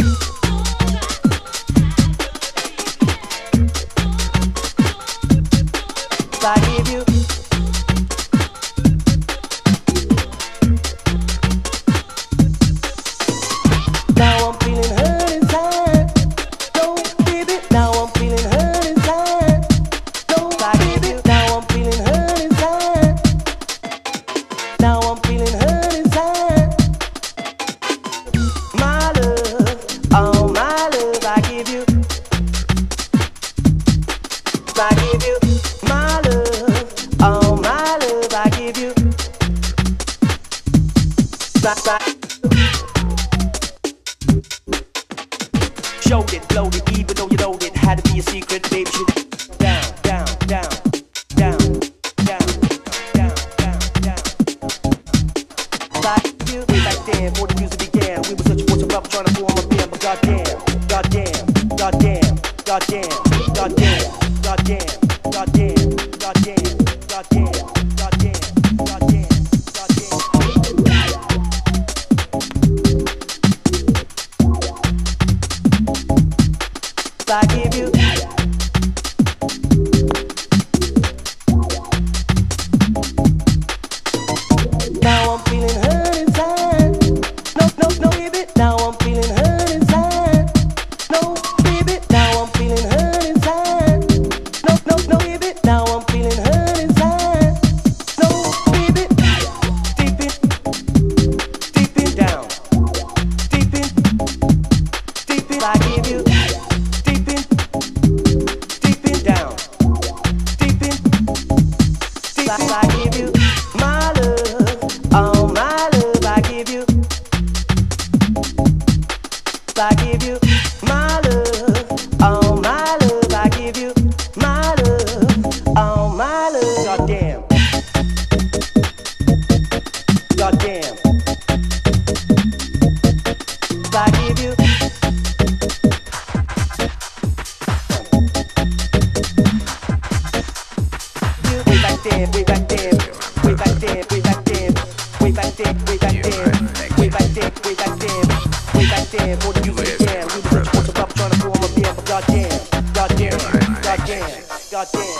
I give you. Now I'm feeling hurt inside. No, baby. Now I'm feeling hurt inside. No, baby. Now I'm feeling hurt inside. Now I'm feeling hurt inside. My love, oh my love, I give you. I give you my love, oh my love, I give you. I, I, Showed it, blowed it, even though you know it had to be a secret, baby. Should down, down, down, down, down, down, down, down. Like you, way back then, before the music began, we were searching for some love, trying to form a band, but goddamn, goddamn, goddamn, goddamn, goddamn, goddamn, goddamn, goddamn, goddamn, goddamn, goddamn, I give you. Now I'm feeling hurt inside. No, no, no, baby. Now I'm feeling hurt inside. No, baby. Now I'm feeling hurt inside. No, no, no, baby. Now I'm feeling hurt inside. No, baby. Deep in, deep in down. Deep in, deep in. I give you. Deep in, deep in down. Deep in, deep in. I give you my love, oh my love, I give you. I give you my love, oh my love, I give you my love, oh my love. Goddamn. Goddamn. If I give you way back then, way back then, way back then, way back then, way back then, way back then, way back then, way back then, way back then, more than you can. We were just about trying to form a band, but goddamn, goddamn, goddamn, goddamn.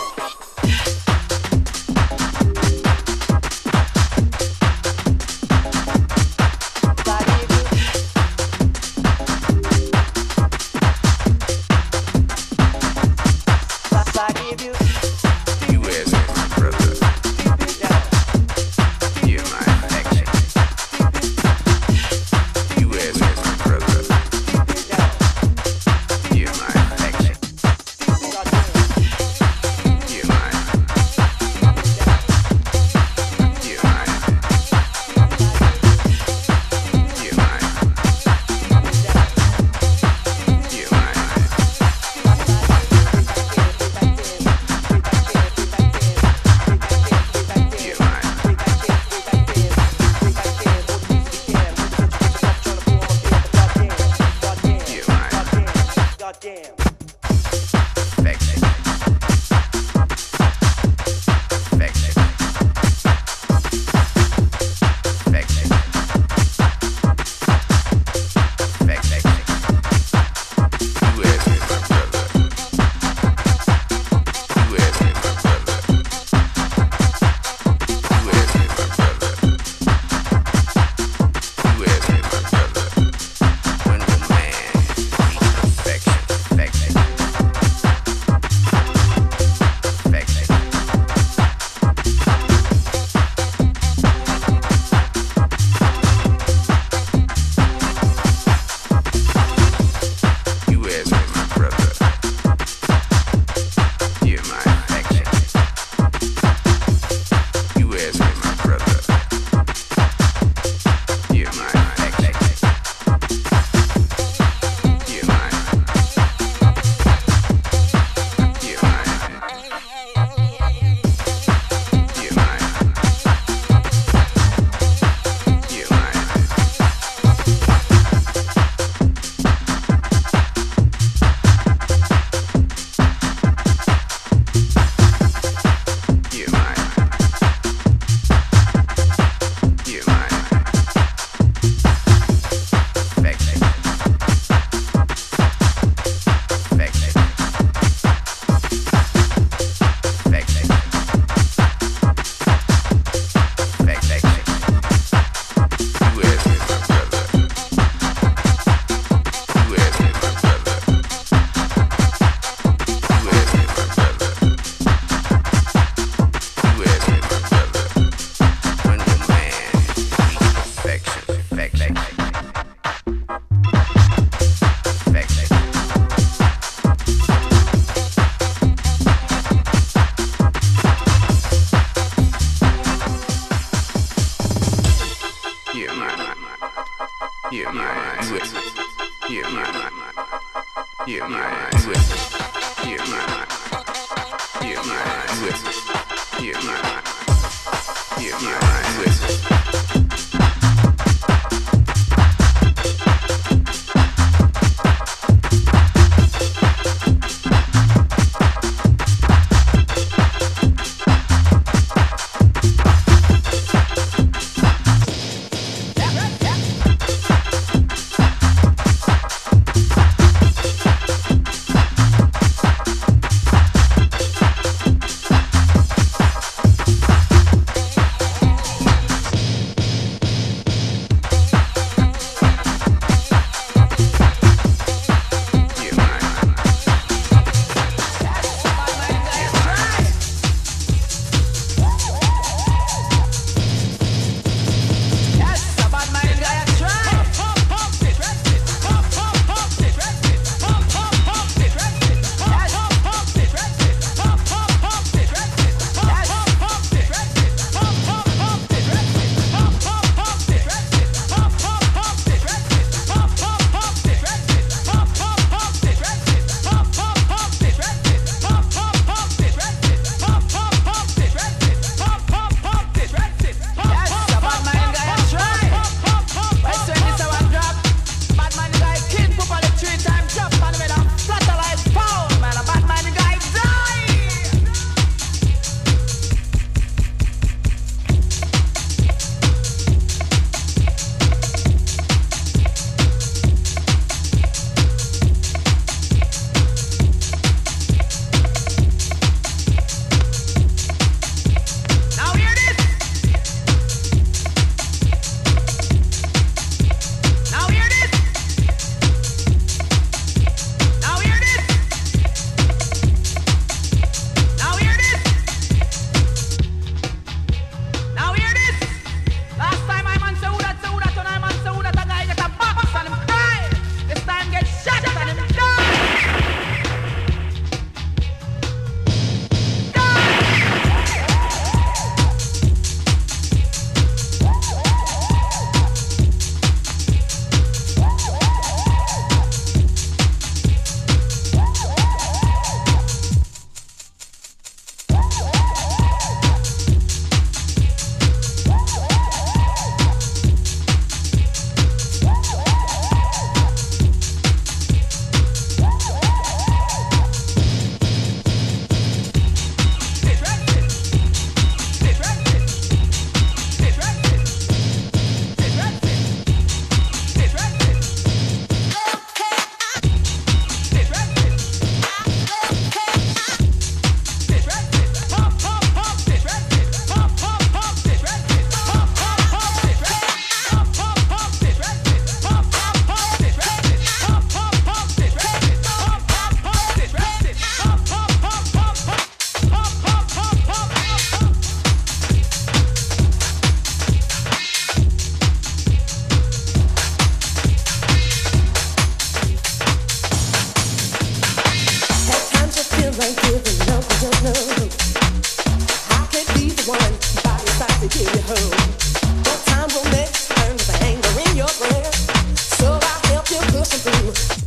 to give you hope. But time will make turns the anger in your breath. So I'll help you push them through.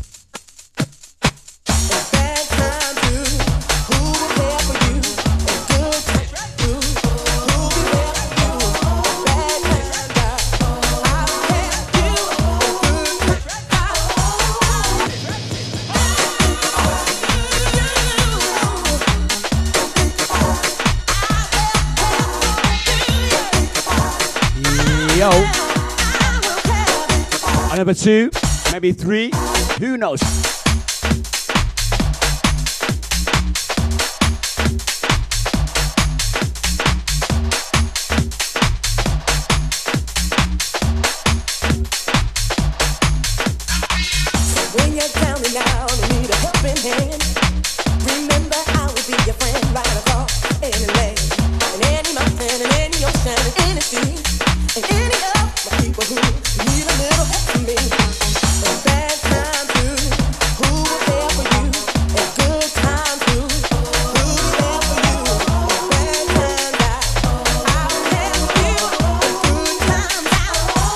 In bad times too, who will care for you? In good times too, who will be there for you? In bad times, God, I'll help you. In good times, Yo. And number two, maybe three, who knows? when you're down and out and need a helping hand, remember I will be your friend right across any land, in any mountain, in any ocean, in any sea, and any of my people who need a little help from me. In bad times too, who will care for you? In good times too, who will be there for you? In bad times I, I'll help you. In good times I,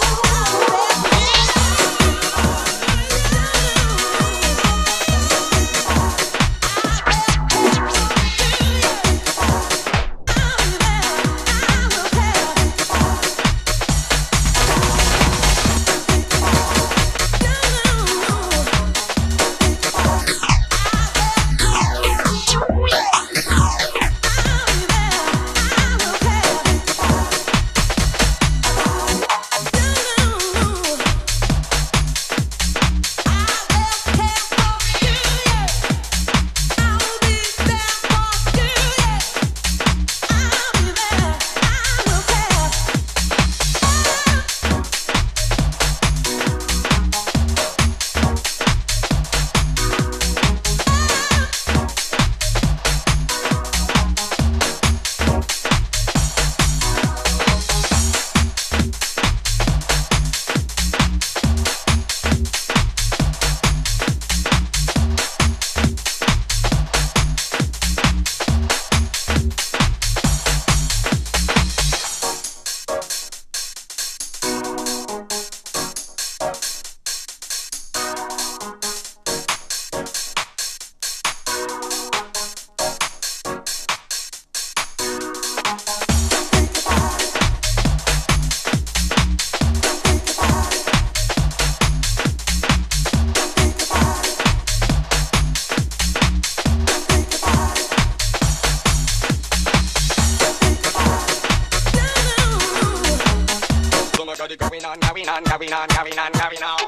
going on, going on, going on, going on, going on.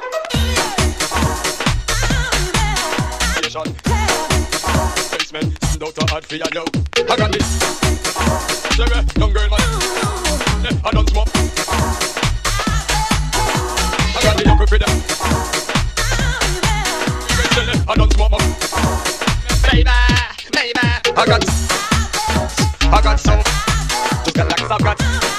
Station. Basement, don't a hard for you, yo. I got this. Sherry, young girl, man. I don't smoke. I got the young freedom. I don't smoke, man. Baby, baby. I got, I got so, just got like I've got.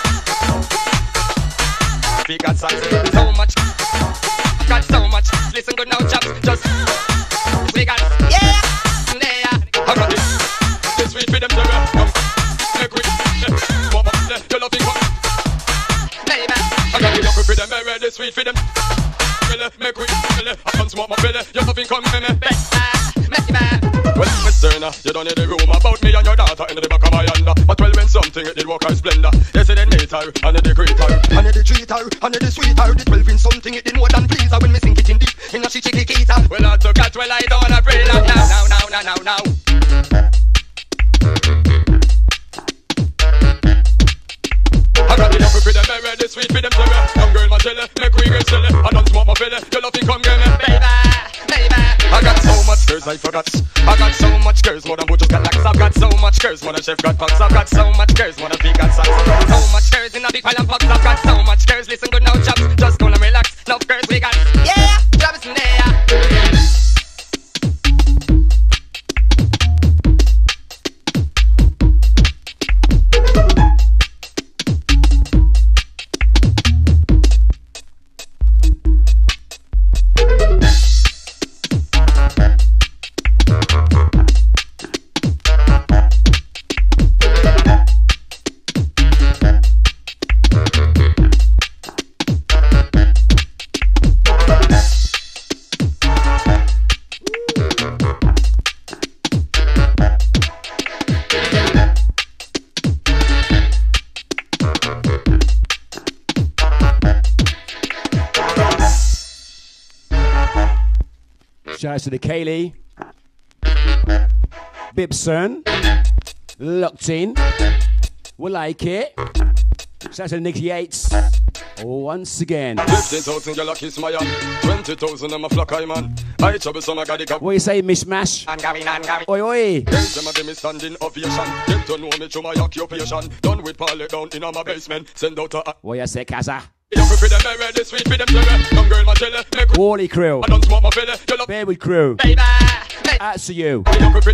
We got so much, got so much. Listen good now, chaps. Just we got, yeah, yeah. I got this, this sweet for them to come. Make we, mama, you love it, baby. I got it up for them, baby. This sweet for them. Make we, I can't smoke my belly. You love it, come, baby, baby. Well, Mister Turner, you don't need a room about me and your daughter in the back of my hand. But well, when something it did work her splendor. Yes, it did meet her, and it did greet her, and it did treat her, and it did sweet her. The twelve in something it did more than please her. When me sink it in deep, in a she chicky keeter. Well, I took that, well, I don't wanna pray that now, now, now, now, now, now. I got it up with them, baby, the sweet with them, baby. Young girl, my jelly, make we get silly. I don't smoke my belly, you love it, come get me, baby, baby. I got so much girls I forgot. I got so much girls, more than Butchers got lax. I've got so much girls, more than Chef got pox. I've got so much girls, more than Big got socks. I've got so much girls in a big pile of pox. I've got so much girls, listen good now, chaps. Just gonna relax, enough girls we got. Yeah, Travis in there. Shout out to the Kaylee. Bibson. Locked in. We like it. Shout out to Nick Yates. Once again. fifty thousand girl a kiss my hand. twenty thousand I'm a flock eye man. I trouble some I got the cup. What you say, mishmash? Oi, oi. There's them a give me standing ovation. Get to know me through my occupation. Done with parley down in my basement. Send out a... What you say, Kaza? Wally crew. Bearwood crew. Out to you.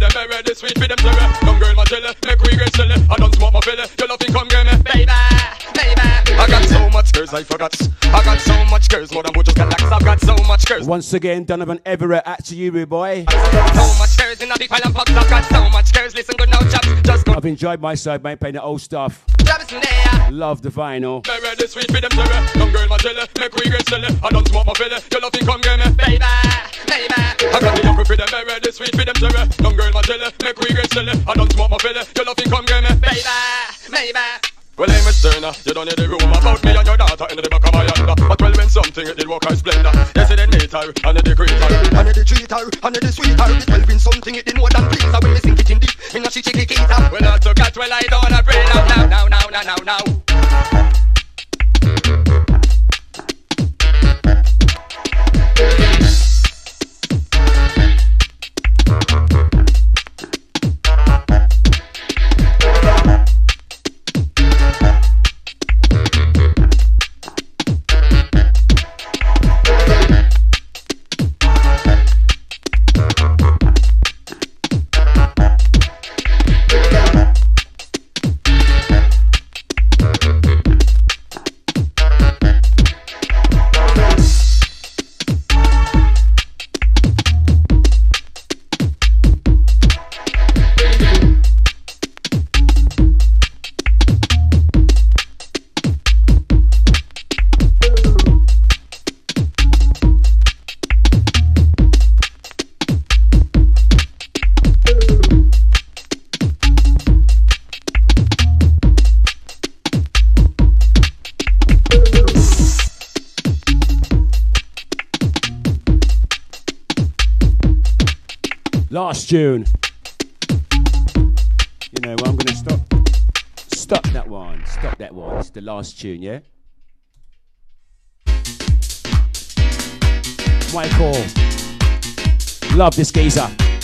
I got so much girls I forgot. I got so much girls more than Butcher's Galax. I've got so much girls. Once again, Donovan Everett, out to you, rude boy. So much girls in a big pile of pops. I've got so much girls. Listen good now, chaps. Just go. I've enjoyed my side, mate, playing the old stuff. Love the vinyl. Sweet for them, some girl my jelly, make we get silly. I don't smoke my belly, you love to come get me, baby, baby. I got the young for them, ready, sweet for them, some girl my jelly, make we get silly. I don't smoke my belly, you love to come get me, baby, baby. Well, I'm a sterner, you don't need the room about me and your daughter in the back of my yonder. But well, when something it did work out splendor. Yes, it didn't need her, and it did greet her, and it did treat her, and it did sweet her. It well been something it did more than please her. When we sink it in deep, in a she chicky keys her. Well, I took that, well, I don't wanna pray now, now, now, now, now, now, now. Last tune. You know, I'm going to stop. Stop that one. Stop that one. It's the last tune, yeah? Michael. Love this geezer.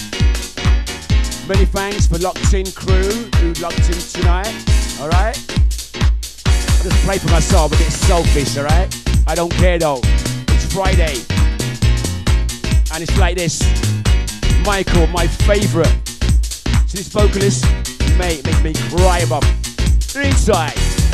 Many thanks for locked in crew who locked in tonight. Alright? I just play for myself, a bit selfish, alright? I don't care though. It's Friday. And it's like this. Michael, my favourite. So this vocalist, mate, make me cry above. Inside.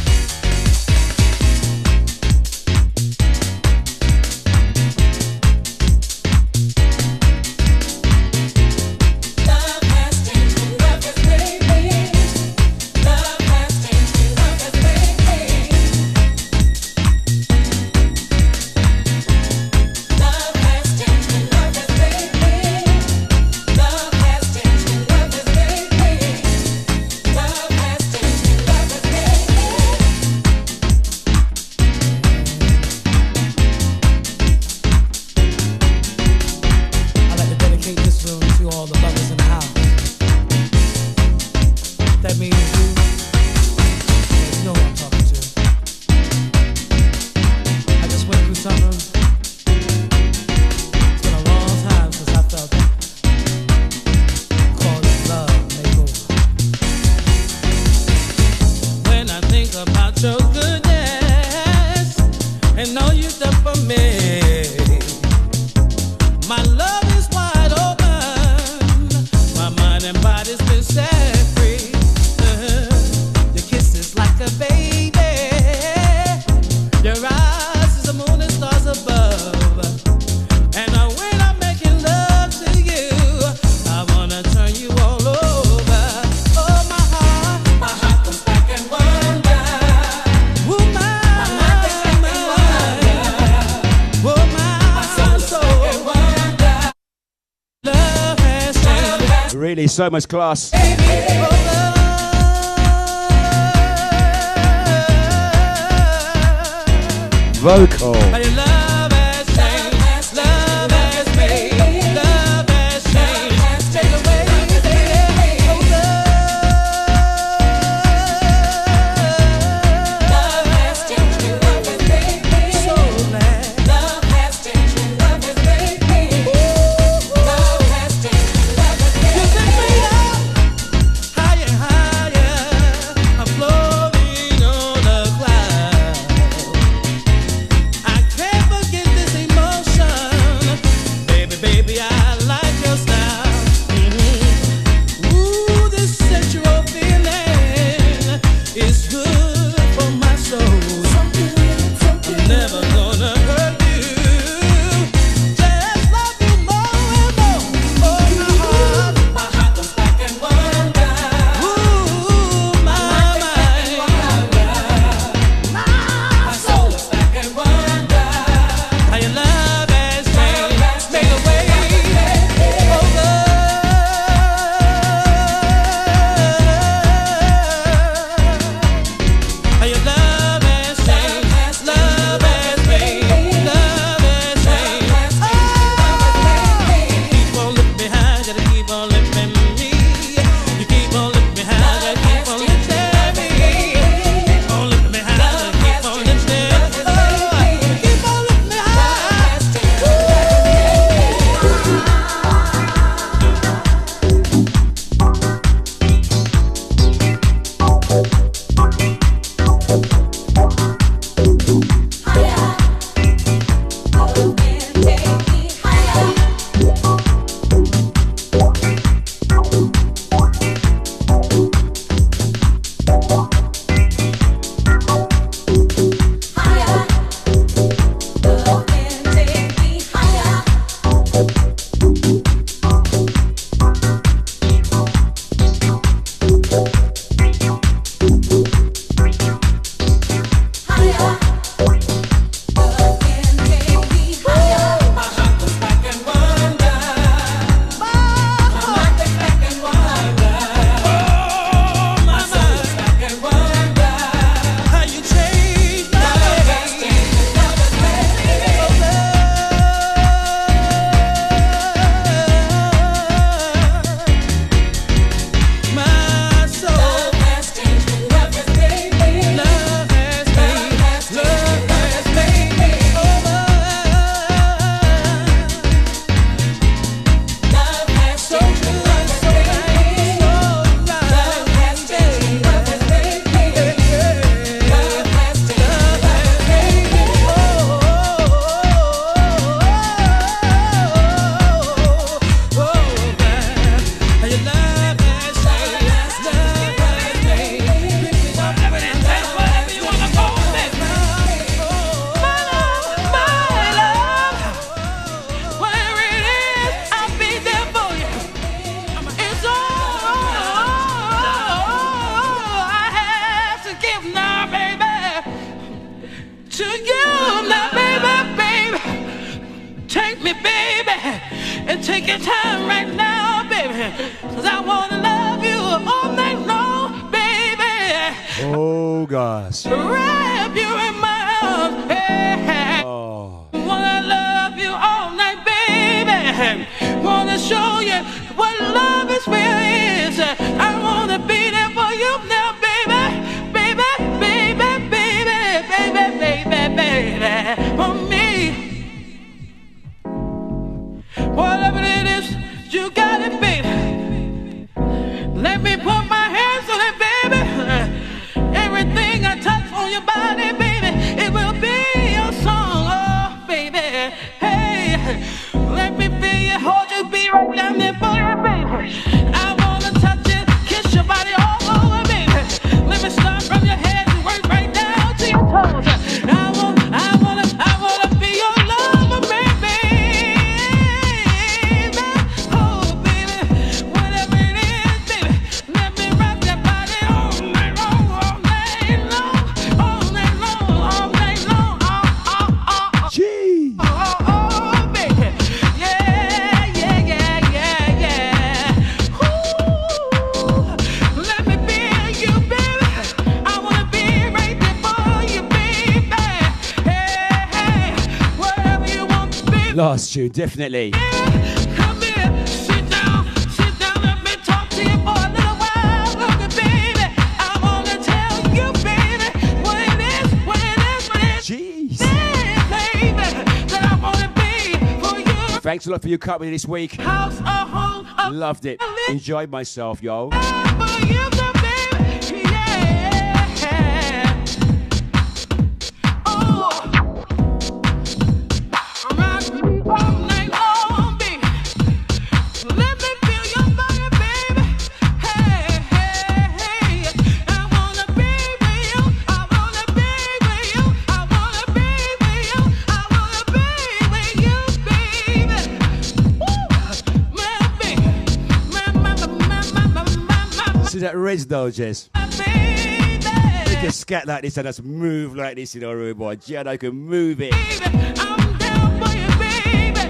Really, so much class. Vocal. Take your time right now, baby, 'cause I wanna love you all night long, baby. Oh, gosh. Wrap you in my arms, hey. Oh. Wanna love you all night, baby. Wanna show you what love is really is. I wanna be there for you now, baby, baby, baby, baby, baby, baby, baby, for me. Whatever it is, you got it, baby. Let me put my hands on it, baby. Everything I touch on your body, baby, it will be your song, oh, baby. Hey, let me be you, hold you, be right down there for you, baby. I wanna touch it, kiss your body all over, baby. Let me start from your head and work right down to your toes. I want, I wanna, I wanna be your lover, baby. Last tune, definitely. Come here, sit down, sit down, let me talk to you for a little while. Look, baby, I wanna tell you, baby, what it is, what it is, what it is. Jeez. Baby, that I wanna be for you. Thanks a lot for your company this week. House, a home, a Loved it. Enjoyed myself, yo. for you, the baby, yeah. Oh. Rock me all night long, baby. Let me feel your body, baby. Hey, hey, hey. I wanna be with you. I wanna be with you. I wanna be with you. I wanna be with you, baby. Woo! My baby. My, my, my, my, my, my, my, See that res though, Jess? my baby. You can scat like this and just move like this, you know, rude boy. Jed, I can move it. Baby, I'm down for you, baby.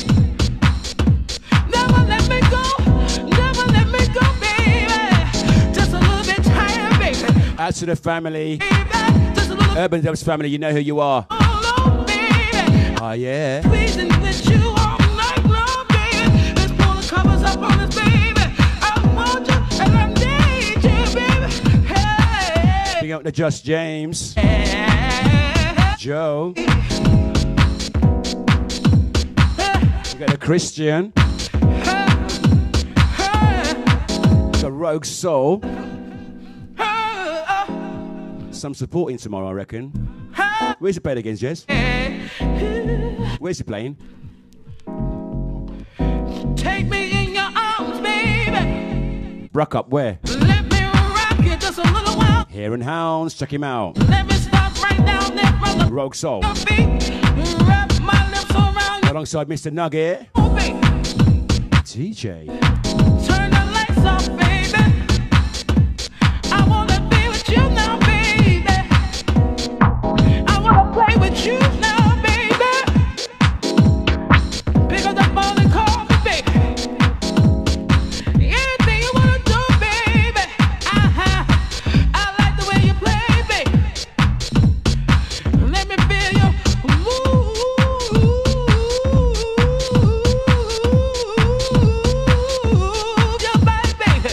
Never let me go, never let me go, baby. Just a little bit tired, baby. Out to the family, Baby, just a little Urban Dubs family, you know who you are. alone, baby. Oh, yeah. Squeezing with you all night long, baby. Let's pull the covers up on us, baby. I want you and I need you, baby. Hey, Big up to Just James, hey, Joe. We got a Christian, hey. the Rogue Soul, Some supporting tomorrow, I reckon. Where's he playing against, Jess? Where's he playing? Take me in your arms, baby. Bruck up, where? Let me rock you just a little while. Here and Hounds, check him out. Let me stop right down there, brother. Rogue Soul. Wrap my lips around you. Alongside Mister Nugget. Oh, baby. T J. Turn the lights off, baby. I wanna be with you now, baby. I wanna play with you now, baby. Pick up the phone and call me, baby. Anything you wanna do, baby. Uh-huh. I like the way you play, baby. Let me feel you move, your body, baby.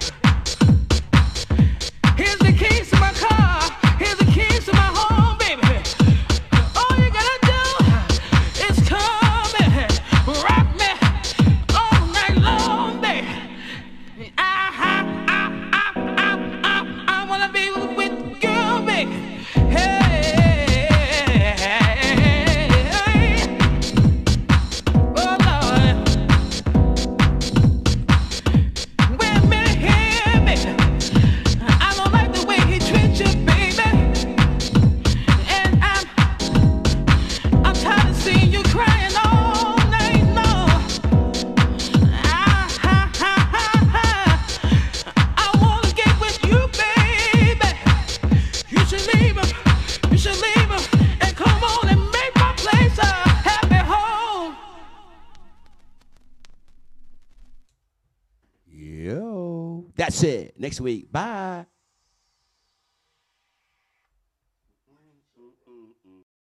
Here's the keys to my car. Here's the keys to my home, baby. All you gotta do is come and rock me all night long, baby. I, I, I, I, I, I, I wanna be with you, baby. Hey, oh Lord, wait a minute here, baby. I don't like the way he treats you, baby. And I'm, I'm tired of seeing you crying all night long. Ah, ha, ha, ha, ha. I wanna get with you, baby. You should leave him, you should leave him, and come on and make my place a happy home. Yo. That's it. Next week. Bye.